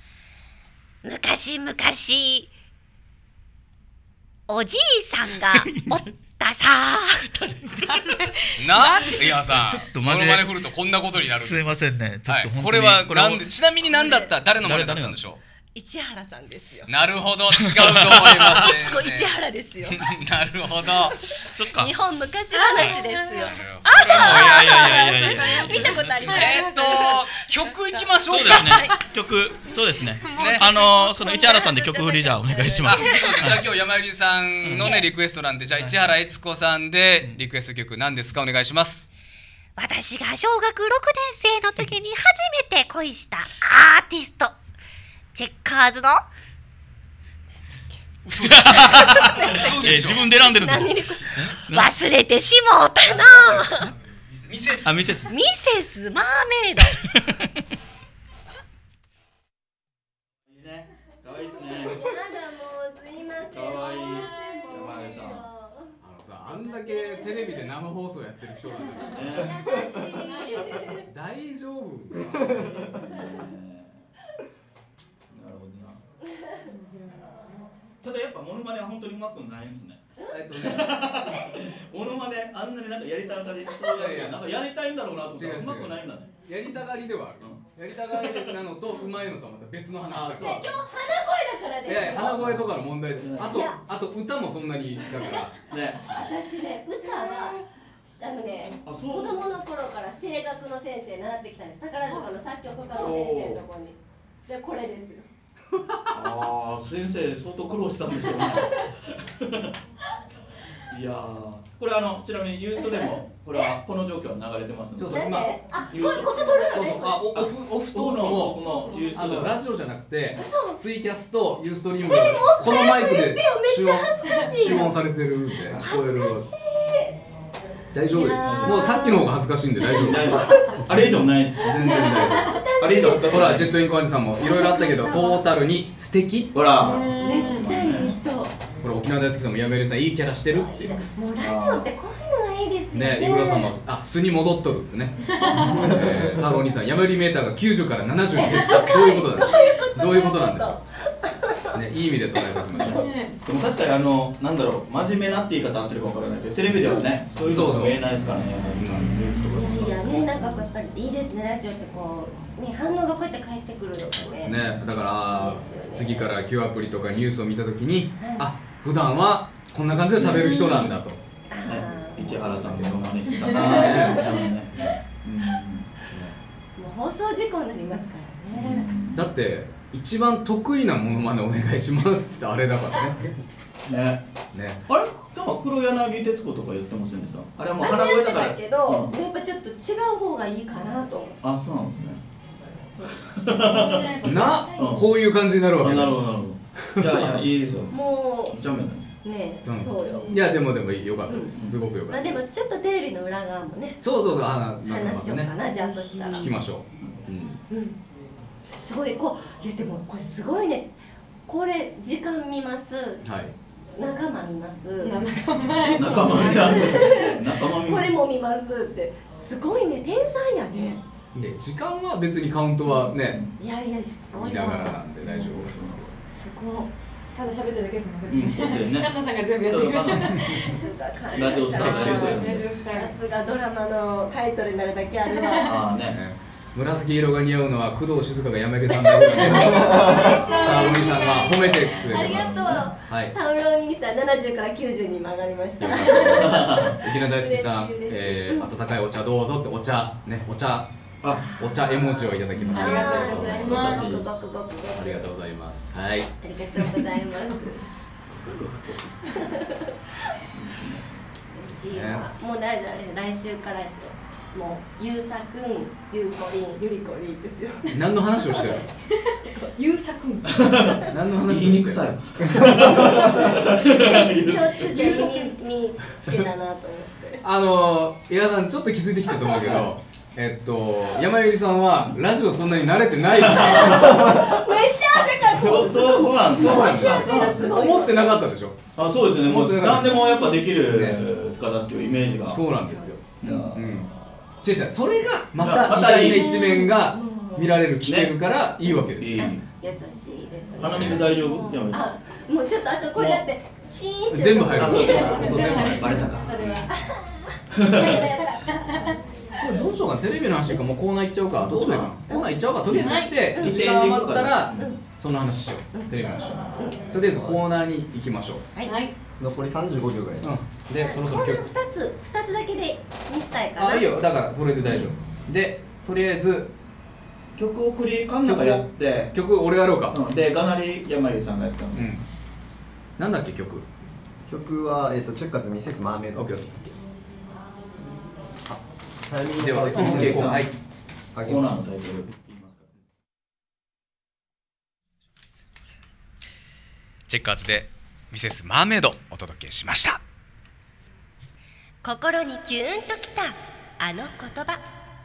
昔々おじいさんがおったさな、いやさん、 ちょっとモノマネ振るとこんなことになるんです。 すいませんね。ちょっとこれはなんで、ちなみに何だった、誰の真似だったんでしょう。 市原さんですよ。 なるほど、違うと思います。 いつこ市原ですよ。 なるほど。 そっか。 日本昔話ですよ。 ああ、いやいやいやいやいや。 見たことあります。 えっと曲いきましょう。 そうですね。曲、そうですね。あのその市原さんで曲振りじゃあお願いします。 そうです。じゃあ今日山入さんのねリクエストなんで、じゃあ市原悦子さんでリクエスト曲何ですかお願いします。 私が小学ろくねん生の時に初めて恋したアーティスト。チェッカーズの自分で選んでるんですよ。 忘れてしもうたな。 ミセスあミセスミセスマーメイド。 かわいいですね。かわいい。山根さん。 あのさ、あんだけテレビで生放送やってる人なんだね。大丈夫？ ただやっぱモノマネは本当にうまくないんですね。えっとね、モノマネあんなになんかやりたがりそうだけど、なんかやりたいんだろうなと思ったらうまくないんだね。 やりたがりではある。やりたがりなのとうまいのとはまた別の話だから。 今日鼻声だからね。 いやいや鼻声とかの問題です。あとあと歌もそんなにだからね。 私ね歌はあのね子供の頃から声楽の先生習ってきたんです。宝塚の作曲家の先生のところに。でこれですよ。 ああ先生相当苦労したんでしょうね。いやこれあのちなみにユーストでもこれはこの状況は流れてますので。 そうそう今あこういうこと撮るのね。 あオフオフトークもユーストあのラジオじゃなくてツイキャスとユーストリームでこのマイクで集音集音されてるんで聞こえる。大丈夫。もうさっきの方が恥ずかしいんで大丈夫。 あれ以上ないです。 全然大丈夫。 あれ以上恥ずかしい。 ほらジェットインコアンジさんもいろいろあったけどトータルに素敵。 ほら。 めっちゃいい人。 これ沖縄大好きさんもやめるさんいいキャラしてるって。 もうラジオってこういうのがいいですよね。 ね、井浦さんもあ素に戻っとるってね。えー、サーロー兄さんやめりメーターがきゅうじゅうからななじゅうに減った。どういうことなんでしょう。どういうことなんでしょう。ね、いい意味で捉えておきましょう。 でも確かにあのなんだろう真面目なって言い方合ってるかわからないけどテレビではねそういうのが見えないですからね。ニュースとかですいやいやねなんかこうやっぱりいいですねラジオってこうね反応がこうやって返ってくるのがね。 ねだから次から Q アプリとかニュースを見たときにあ普段はこんな感じで喋る人なんだと。 市原さんの真似してたなー多分ね。 もう放送事故になりますからね。 だって一番得意なものまでお願いしますって言ってあれだからね。 ね。 ね。 あれでも黒柳徹子とか言ってませんでした。あれはもう鼻声だから。 だけど、やっぱちょっと違う方がいいかなと思って。 あ、そうなんですね。 な、こういう感じになるわけ。 なるほどなるほど。いやいやいいですよ。 もう。 ダメだね、そうよ。 いやでもでも良かったです。すごく良かった。 まあでもちょっとテレビの裏側もね。 そうそうそうあ話しようかなじゃあそしたら。 聞きましょう。うん。すごいこういやでもこれすごいね。これ時間見ます。はい。仲間見ます。 仲間。 仲間見る。仲間見る。 これも見ますってすごいね天才やね。 で時間は別にカウントはね。 いやいやすごいな。見ながらなんで大丈夫ですけど。すごい。 ただ喋ってるだけですもんね。カンナさんが全部やってくれる。 ラジオスター。さすがドラマのタイトルになるだけあるわ。 ああね。 紫色が似合うのは工藤静香がやめてさんだけだね。サウロ兄さんが褒めてくれてます。 ありがとう。はい。サウロ兄さんななじゅうからきゅうじゅうに曲がりました。 沖縄大好きさん、えー、温かいお茶どうぞってお茶ねお茶お茶絵文字をいただきました。 ありがとうございます。 ありがとうございます。はい。 ありがとうございます。嬉しいわ。もう来来週からですよ。もうゆうさくん、ゆうこりん、ゆりこりんですよ。 何の話をしてる？ 優作君。 何の話？ 言いにくさい。 共通点見見つけたなと思って。 あの伊賀さんちょっと気づいてきたと思うけど、えっと山ゆりさんはラジオそんなに慣れてないから。 めっちゃ汗かく。 そうそうそうなんですよ。 思ってなかったでしょ。 あ、そうですね。もう何でもやっぱできる方っていうイメージが。 そうなんですよ。うん。違う違う、それがまた意外な一面が見られる聞けるからいいわけですよ。 優しいですね。 鼻水大丈夫？やめて。 あ、もうちょっとあとこれだってシーンして全部入る。 全部入る。 バレたか。 それは。 これどうしようかな、テレビの話かもうコーナー行っちゃおうか。どっちがいいかな。コーナー行っちゃおうか。とりあえず行ってにじかん余ったらその話しよう。テレビの話。とりあえずコーナーに行きましょう。 はい。 残りさんじゅうごびょうぐらいです。 で、そろそろ今日ふたつふたつだけでにしたいかな。 あ、いいよ。だからそれで大丈夫。で、とりあえず曲送りカンナがやって曲俺やろうか。 でがなり山入さんがやったの。 なんだっけ曲？ 曲はえっとチェッカーズミセスマーメイド。 オッケー。 タイミングでは、 でコーナー、はい。 コーナーのタイトル言いますか。 チェッカーズでミセスマーメイドお届けしました。 心にキューンときたあの言葉。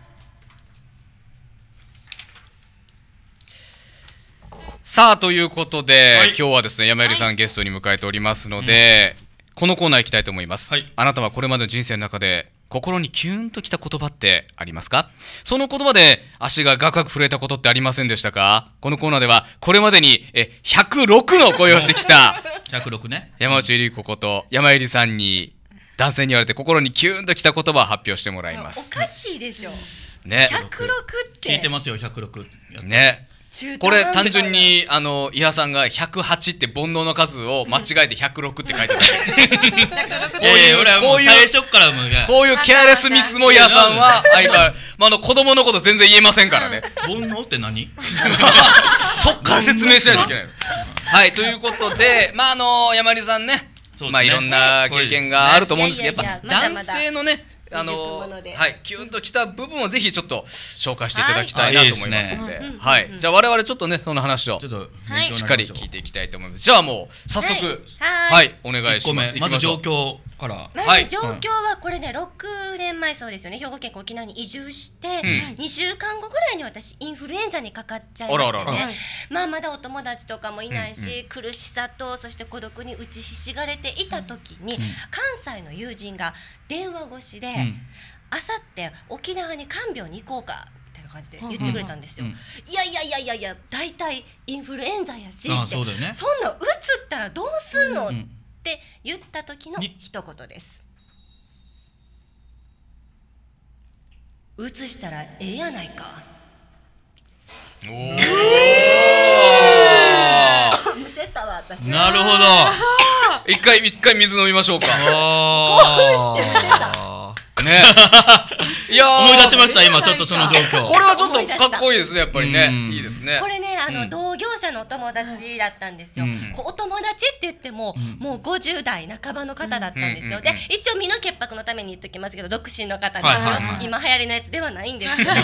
さあということで、 はい、 今日はですね山入さん、はい、ゲストに迎えておりますので、うん、このコーナー行きたいと思います、はい、あなたはこれまでの人生の中で心にキューンときた言葉ってありますか？その言葉で足がガクガク震えたことってありませんでしたか？このコーナーではこれまでにえひゃくろくの声をしてきたひゃくろくね山内ゆり子こと山入さんに男性に言われて心にキューンときた言葉を発表してもらいます。 おかしいでしょね、 ひゃくろくって聞いてますよ。ひゃくろくね、これ単純にあの伊波さんがひゃくはちって煩悩の数を間違えてひゃくろくって書いてたんです。 こういう俺はもう最初からもうこういうケアレスミスも伊波さんは相変わらず、まあ、あの子供のこと全然言えませんからね。 煩悩って何？ そっから説明しないといけない。はい、ということで、まああの山入さんね、まあいろんな経験があると思うんですけど、やっぱ男性のね。あのはい、キュンときた部分をぜひちょっと紹介していただきたいなと思いますので、はい、じゃあ我々ちょっとねその話をしっかり聞いていきたいと思います。じゃあもう早速はいお願いします。 まず状況からまず状況はこれねろくねんまえそうですよね。兵庫県から沖縄に移住してにしゅうかんごぐらいに私インフルエンザにかかっちゃいましてね。まあまだお友達とかもいないし苦しさとそして孤独に打ちひしがれていた時に関西の友人が電話越しであさって沖縄に看病に行こうかみたいな感じで言ってくれたんですよ。いやいやいやいやいや大体インフルエンザやしってそんなうつったらどうすんのって言った時の一言です。うつしたらええやないか。おおむせたわ私。 なるほど。 一回一回水飲みましょうか。 興奮してむせた。 ね、 いや思い出しました今ちょっとその状況。 これはちょっとかっこいいですねやっぱりね。いいですね。 これねあの同業者のお友達だったんですよ。お友達って言ってももうごじゅうだいなかばの方だったんですよ。で一応身の潔白のために言っときますけど独身の方ですよ。今流行りのやつではないんですけどない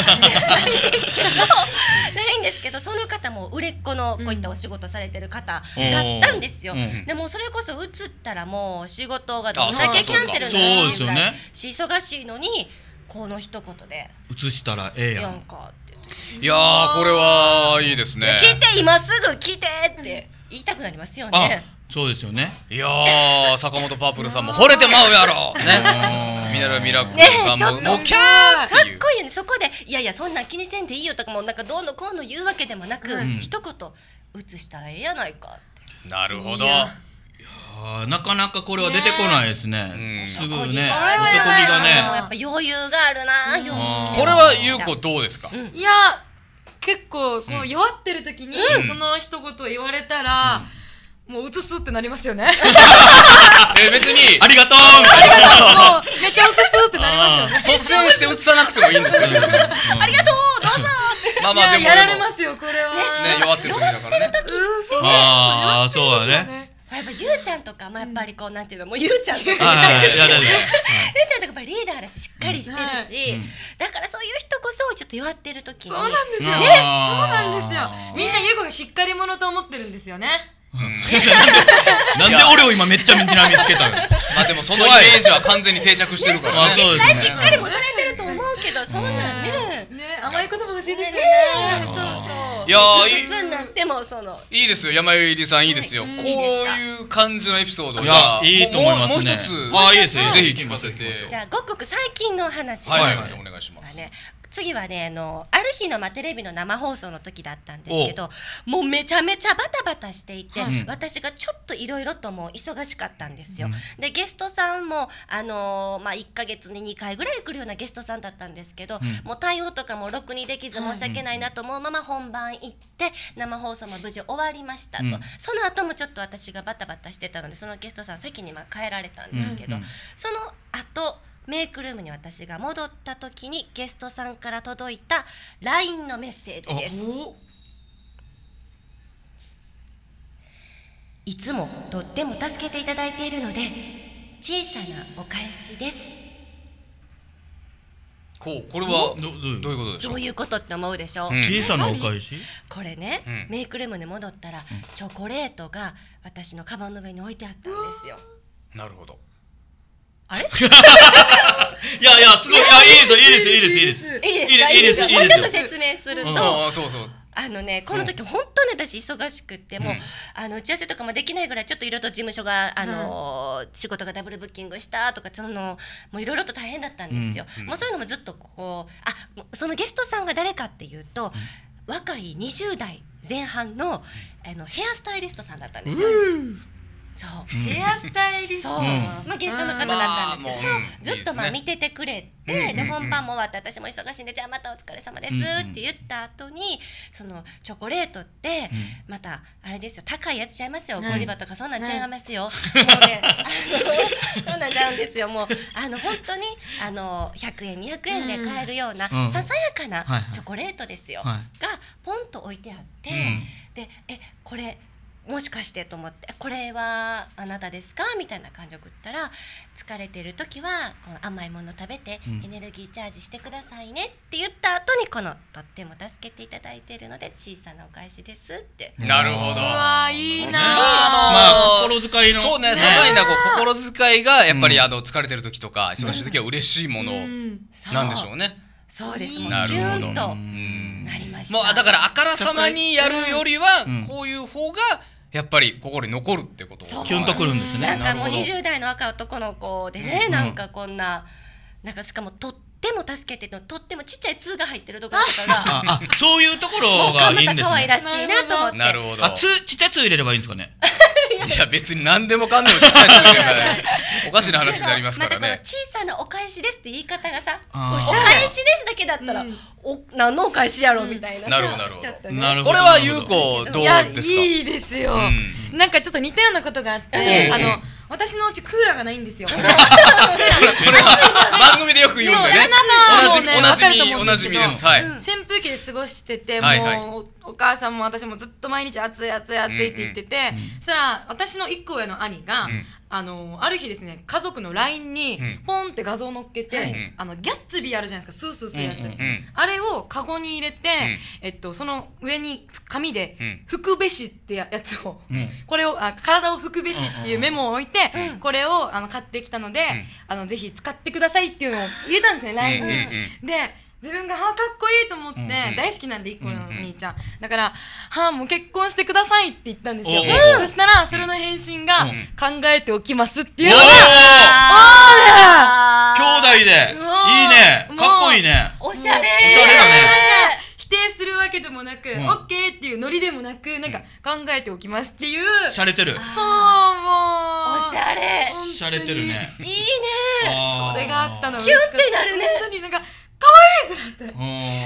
んですけどその方も売れっ子のこういったお仕事されてる方だったんですよ。でもそれこそ移ったらもう仕事がどんだけキャンセルになるっていうぐらい忙しいのにこの一言で移したらええやん。 いやーこれはいいですね。 来て今すぐ来てって言いたくなりますよね。 そうですよね。 いやー坂本パープルさんも惚れてまうやろね。ミナルミラクルさんももうキャーっていうかっこいいよね。そこでいやいやそんなん気にせんでいいよとかもなんかどうのこうの言うわけでもなく一言移したらええやないかって。 なるほど。 なかなかこれは出てこないですね。すぐね男気がねやっぱ余裕があるな。 これは優子どうですか？ いや結構こう弱ってる時にその一言言われたらもう移すってなりますよね。 え別にありがとうありがとうめっちゃ移すってなりますよね。 率先して移さなくてもいいんですよ。 ありがとうどうぞ。 まあまあでもやられますよこれは。 ね弱ってる時だからね。 ああそうだね。 やっぱゆうちちゃんとかもやっぱりこうなんていうのもうゆうちゃんとかゆうちゃんとかやっぱりリーダーだししっかりしてるし、だからそういう人こそちょっと弱ってる時にそうなんですよね、そうなんですよ。みんなゆうこがしっかり者と思ってるんですよね。 なんで俺を今めっちゃみんな見つけたの。 まあでもそのイメージは完全に定着してるからね。 実際しっかりもされてると思うけど、そんなんね甘い言葉欲しいですよね。 そうそう。 いやいつになってもそのいいですよ、山入さんいいですよ。こういう感じのエピソード。 いやいいと思いますね。 もう一つ、 あいいですよ。 ぜひ聞かせて。 じゃあごくごく最近の話。 はいはいお願いします。 次はね、あのある日の、まあ、テレビの生放送の時だったんですけど、もうめちゃめちゃバタバタしていて、うん、私がちょっといろいろともう忙しかったんですよ、うん、でゲストさんも、あのーまあ、いっかげつににかいぐらい来るようなゲストさんだったんですけど、うん、もう対応とかもろくにできず申し訳ないなと思うまま本番行って生放送も無事終わりましたと、うん、その後もちょっと私がバタバタしてたのでそのゲストさん先にまあ帰られたんですけど、うんうん、その後メイクルームに私が戻った時にゲストさんから届いた ライン のメッセージです。いつもとっても助けていただいているので小さなお返しです。 こうこれは ど, どういうことでしょう。 どういうことって思うでしょう、 うん、小さなお返し。 これね、うん、メイクルームに戻ったら、うん、チョコレートが私のカバンの上に置いてあったんですよ。 なるほど。 あれいやいやすごい、いやいいですよいいですよいいですいいですいいですかいいですよ。もうちょっと説明すると、うん、 あそうそうあのねこの時本当に私忙しくってもう、うん、あの打ち合わせとかもできないぐらいちょっといろいろと事務所があの、うん、仕事がダブルブッキングしたとかそのもういろいろと大変だったんですよ、うん、もうそういうのもずっとこうあそのゲストさんが誰かっていうと、うん、若いにじゅう代前半のあのヘアスタイリストさんだったんですよ。そう、 うん、ヘアスタイリスト、 そう、まあ、ゲストの方だったんですけど、まあ、そうずっとまあ見ててくれて、うん、で本番も終わって私も忙しいんでじゃあまたお疲れ様ですって言った後にそのチョコレートってまたあれですよ高いやつちゃいますよ、ゴディバとかそんなんちゃいますよ、もうねそんなんちゃうんですよ。もうあの本当にあのひゃくえんにひゃくえんで買えるようなささやかなチョコレートですよ、うん、がポンと置いてあって、うん、でえこれもしかしてと思ってこれはあなたですかみたいな感じを送ったら疲れてる時はこの甘いもの食べてエネルギーチャージしてくださいねって言った後にこのとっても助けていただいているので小さなお返しですって。 なるほど。うわいいな、 まあ、 あのー、心遣いのそうね、些細なこう心遣いがやっぱりあの疲れてる時とか忙しい時は嬉しいものなんでしょうね。 そうです。もうキュンとなりました。 もうだからあからさまにやるよりはこういう方がやっぱり心に残るってことをキュンとくるんですね。 なんかもうにじゅう代の若い男の子でね、うん、なんかこんななんかしかもとっても助けてのとってもちっちゃい「つ」が入ってるところとかがああそういうところがいいんですね。 可愛らしいなと思って。 なるほど。 あつちっちゃい「つ」入れればいいんですかね。 いや別に何でもかんでもちっちゃい「つ」入れればねおかしな話になりますからね。 またこの小さなお返しですって言い方がさお返しですだけだったら、うん、お何のお返しやろみたいな、うん、 なるほどなるほど、 ね、 これは優子どうですか。 いやいいですよ、うん、なんかちょっと似たようなことがあって、うん、あの私のうちクーラーがないんですよ。これは番組でよく言うんでね。おなじみおなじみです。はい。 扇風機で過ごしてて、もうお母さんも私もずっと毎日暑い暑い暑いって言ってて、そしたら私の一個上の兄があのある日ですね、家族の ライン にポンって画像載っけて、あのギャッツビーあるじゃないですか、スースーするやつ、あれをカゴに入れて、えっとその上に紙で拭くべしってやつを、これをあ体を拭くべしっていうメモを置いて、これをあの買ってきたので、あのぜひ使ってくださいっていうのを入れたんですね ライン に。で自分がはあかっこいいと思って大好きなんでいっこのお兄ちゃんだからはあもう結婚してくださいって言ったんですよ。そしたらそれの返信が考えておきますっていうのが兄弟でいいね、かっこいいね、 おしゃれ、おしゃれだね。 否定するわけでもなく、オッケーっていうノリでもなく、なんか考えておきますっていう。 しゃれてる。 そうもう。 おしゃれ。 しゃれてるね。 いいね。 それがあったの。 キュンってなるね。 本当になんか可愛いってなって。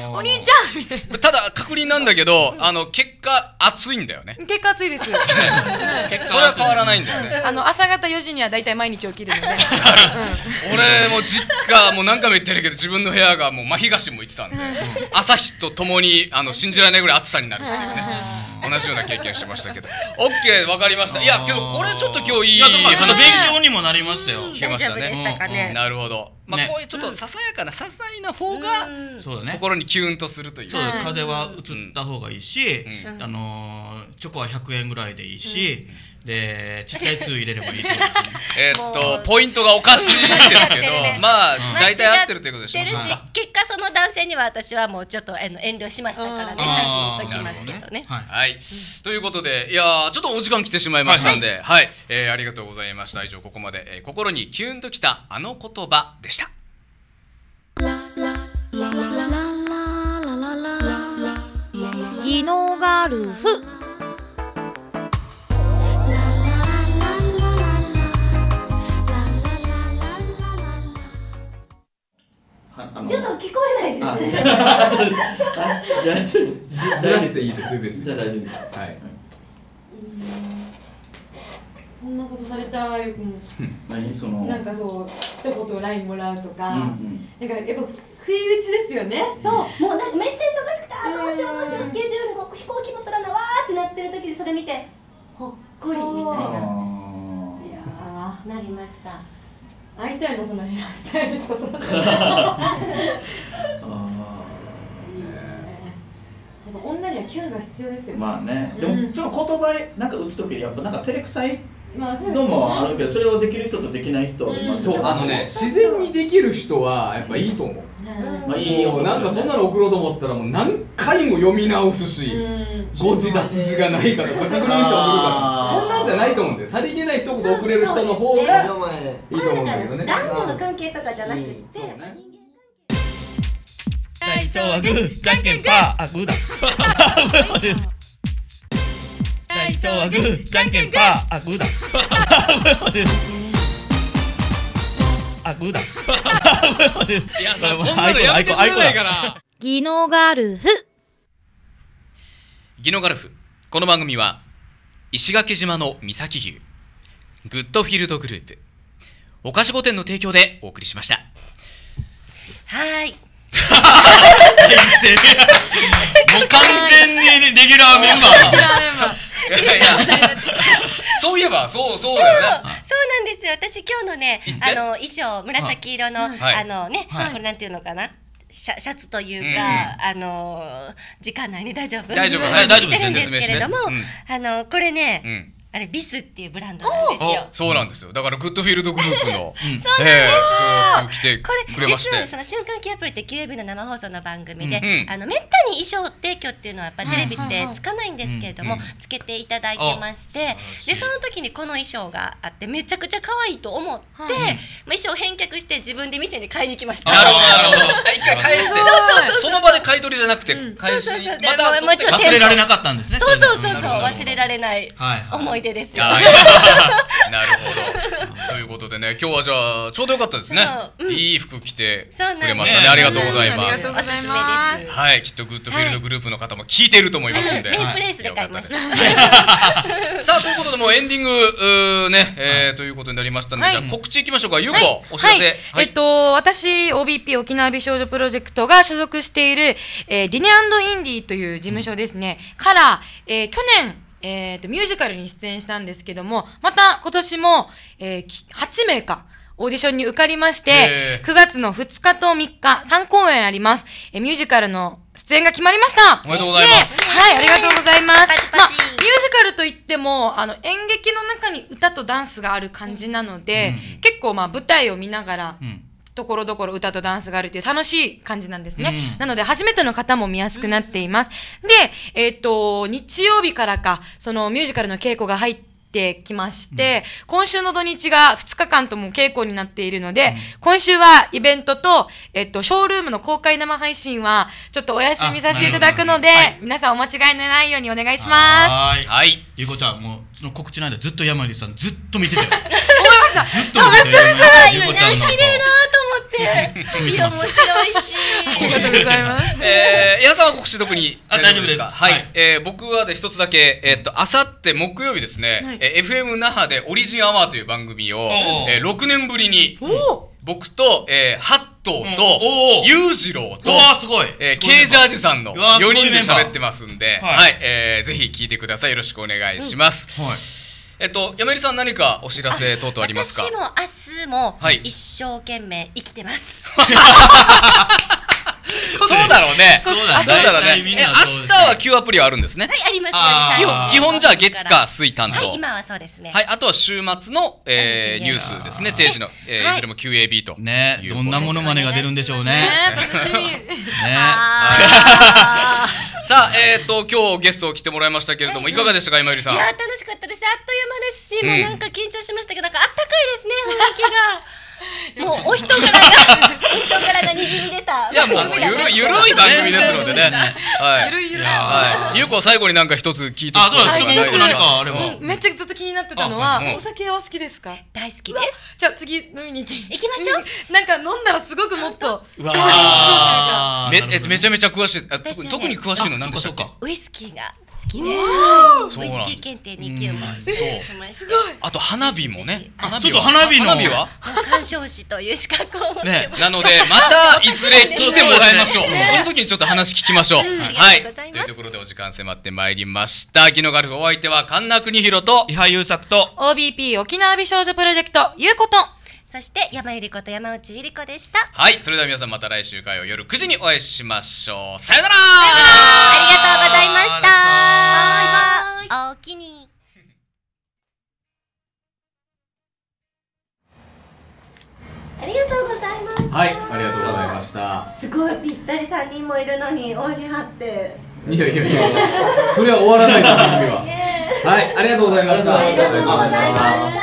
お兄ちゃんみたいな。 ただ確認なんだけど、あの結果暑いんだよね。 結果暑いです。 それは変わらないんだよね。 あの朝方よじにはだいたい毎日起きるので。 俺も実家もう何回も言ってるけど自分の部屋がもう真東も言ってたんで、朝日とともにあの信じられないぐらい暑さになるっていうね。 同じような経験してましたけど。オッケー、わかりました。いやけどこれちょっと今日いい。 いやだからちょっと勉強にもなりましたよ。 聞けましたね。なるほど。まあこういうちょっとささやかな些細な方が心にキュンとするという。 そう、風は移った方がいいし、あのチョコはひゃくえんぐらいでいいし。でちっちゃい「つ」入れればいいと思う。 えっとポイントがおかしいですけど、まあ大体合ってるということでしょうか。 結果その男性には私はもうちょっと遠慮しましたからね、先に言っときますけどね。 はい、ということで、いやちょっとお時間来てしまいましたんで、はい、ありがとうございました。以上ここまで心にキュンときたあの言葉でした。 技能ガルフ。 ちょっと聞こえないです。 じゃあずらしていいです別に。じゃあ大丈夫です。はい。 そんなことされたらよくも。 何その。 なんかそう一言ラインもらうとか、なんかやっぱ不意打ちですよね。 そう、もうなんかめっちゃ忙しくて、あどうしようどうしようスケジュールも飛行機も取らなわーってなってる時でそれ見てほっこりみたいな。いやなりました。 会いたいのそのヘアスタイリストさん。女にはキュンが必要ですよ。 まあね、でもその言葉なんか打つ時やっぱなんか照れくさいのもあるけど、それをできる人とできない人います。 そう、あのね、自然にできる人はやっぱいいと思う。まあいいよ。なんかそんなの送ろうと思ったらもう何回も読み直すし、誤字脱字がないかとか確認して送るから、そんなんじゃないと思うんだよ。さりげない一言送れる人の方がいいと思うんだけどね。 男女の関係とかじゃなくて。 最初はグー、じゃんけんパー、あ、グーだ。最初はグー、じゃんけんパー、あ、グーだ。あ、グーだ。 いや、そんなのやめてくれないかな。 技能ガルフ。 技能ガルフ。この番組は石垣島の三崎牛、グッドフィールドグループ、お菓子御殿の提供でお送りしました。 はい。 もう完全にレギュラーメンバー。 そういえばそうそうだよね。 そうなんですよ。私今日のね、あの衣装紫色のあのね、これなんていうのかな、シャシャツというか、あの時間内ね、大丈夫？ 大丈夫大丈夫です。説明して。あのこれね。あれビスっていうブランドなんですよ。 そうなんですよ。だからグッドフィールドグループのそうなんです。 来てくれまして。 実はその瞬間キーアプリってキュービーの生放送の番組で、あのめったに衣装提供っていうのはやっぱテレビってつかないんですけれども、つけていただいてまして、でその時にこの衣装があってめちゃくちゃ可愛いと思って、衣装返却して自分で店に買いに来ました。 なるほどなるほど。一回返して、その場で買い取りじゃなくて返し、また忘れられなかったんですね。 そうそうそうそう、忘れられない思い出ですよ。 なるほど。ということでね、今日はじゃあちょうどよかったですね。いい服着てくれましたね。ありがとうございます。 おすすめです。 はい、きっとグッドフィールドグループの方も聞いていると思いますんで。 メインプレイスで買いました。 さあということでもうエンディングねということになりましたので、じゃあ告知いきましょうか。ゆうこお知らせ。 えっと私 オービーピー 沖縄美少女プロジェクトが所属しているディネ&インディという事務所ですねから去年えー、とミュージカルに出演したんですけども、また今年も、えー、はちめいかオーディションに受かりまして、くがつのふつかとみっかさんこうえんあります。えー、ミュージカルの出演が決まりました。 おめでとうございます。 はい、ありがとうございます。パチパチ、まあ、ミュージカルといってもあの演劇の中に歌とダンスがある感じなので、うん、結構まあ舞台を見ながら、うんところどころ歌とダンスがあるっていう楽しい感じなんですね、うん、なので初めての方も見やすくなっています、うん、で、えっと日曜日からかそのミュージカルの稽古が入ってきまして、うん、今週の土日がふつかかんとも稽古になっているので、うん、今週はイベントと、えっと、ショールームの公開生配信はちょっとお休みさせていただくので、はい、皆さんお間違いのないようにお願いします。 はい、はい、ゆうこちゃんもうその告知の間ずっと山里さんずっと見てたよ。 思いました。 ずっと見てたよ。 めっちゃ可愛いよね。綺麗なと思って色も白いし。 ありがとうございます。 えー、矢さんは告知特に大丈夫ですか。 はい、えー、僕はで一つだけえっとあさって木曜日ですね、エフエム 那覇でオリジンアワーという番組をえろくねんぶりに僕と、えー、ハットーと裕次郎とえー、ケージャージさんのよにんで喋ってますんで、はい、えー、ぜひ聞いてください。よろしくお願いします。うん、はい。えっと山入さん、何かお知らせ等々ありますか？ 私も明日も一生懸命生きてます。 そうだろうね。そうだろうね。え、明日は Q アプリはあるんですね。 はい、あります。 基本基本じゃあ月火水担当。 今はそうですね。 はい、あとは週末のニュースですね。定時のいずれも キューエービー と。 ね、どんなものまねが出るんでしょうね。楽しみ。ね。 さあ、えっと今日ゲスト来てもらいましたけれども、いかがでしたか、今ゆりさん。 いや、楽しかったです。あっという間ですし、もうなんか緊張しましたけど、なんかあったかいですね、雰囲気が。もうお人柄がお人柄がにじみ出た。 いや、もうゆるゆるい番組ですのでね。はい。ゆるゆる。はい。ゆうこ、最後になんか一つ聞いて。 あ、そうです。何かあれば。めっちゃずっと気になってたのは、お酒は好きですか？ 大好きです。 じゃあ次飲みに行き行きましょう。 なんか飲んだらすごくもっと。 うわ。めめちゃめちゃ詳しい。特に詳しいのなんでしょうか？ ウイスキーが好きで、ウイスキー検定に級もしました。 あと花火もね。 ちょっと花火の花火は鑑賞士という資格を持ってます。 なのでまたいずれ来てもらいましょう。その時にちょっと話聞きましょう。はい。というところでお時間迫ってまいりました。ギノガルフ、お相手は神名国弘と伊波優作とオービーピー 沖縄美少女プロジェクトゆうこと。 そして山ゆりこと山内ゆり子でした。 はい、それでは皆さんまた来週火曜夜くじにお会いしましょう。さよなら。 ありがとうございました。バイバイ。おおきに。ありがとうございました。 はい、ありがとうございました。 すごいぴったりさんにんもいるのに終わりはって。 いやいやいや、それは終わらない番組は。はい、ありがとうございました。 ありがとうございました。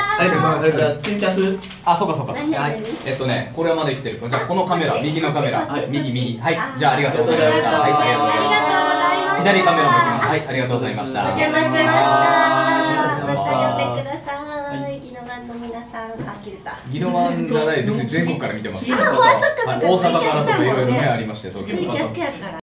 ありがとうございました。 ツイキャス。 あ、そうかそうか。えっとね、これはまだ生きてる。じゃあこのカメラ、右のカメラ、右右。はい、じゃあありがとうございました。はい、ありがとうございます。左カメラも行きます。はい、ありがとうございました。 お邪魔しました。また呼んでください。ギノガンの皆さん、あ、切れた。 ギノガンじゃない、別に全国から見てます。 あ、そっかそっか。 大阪からとかいろいろねありまして、東京から。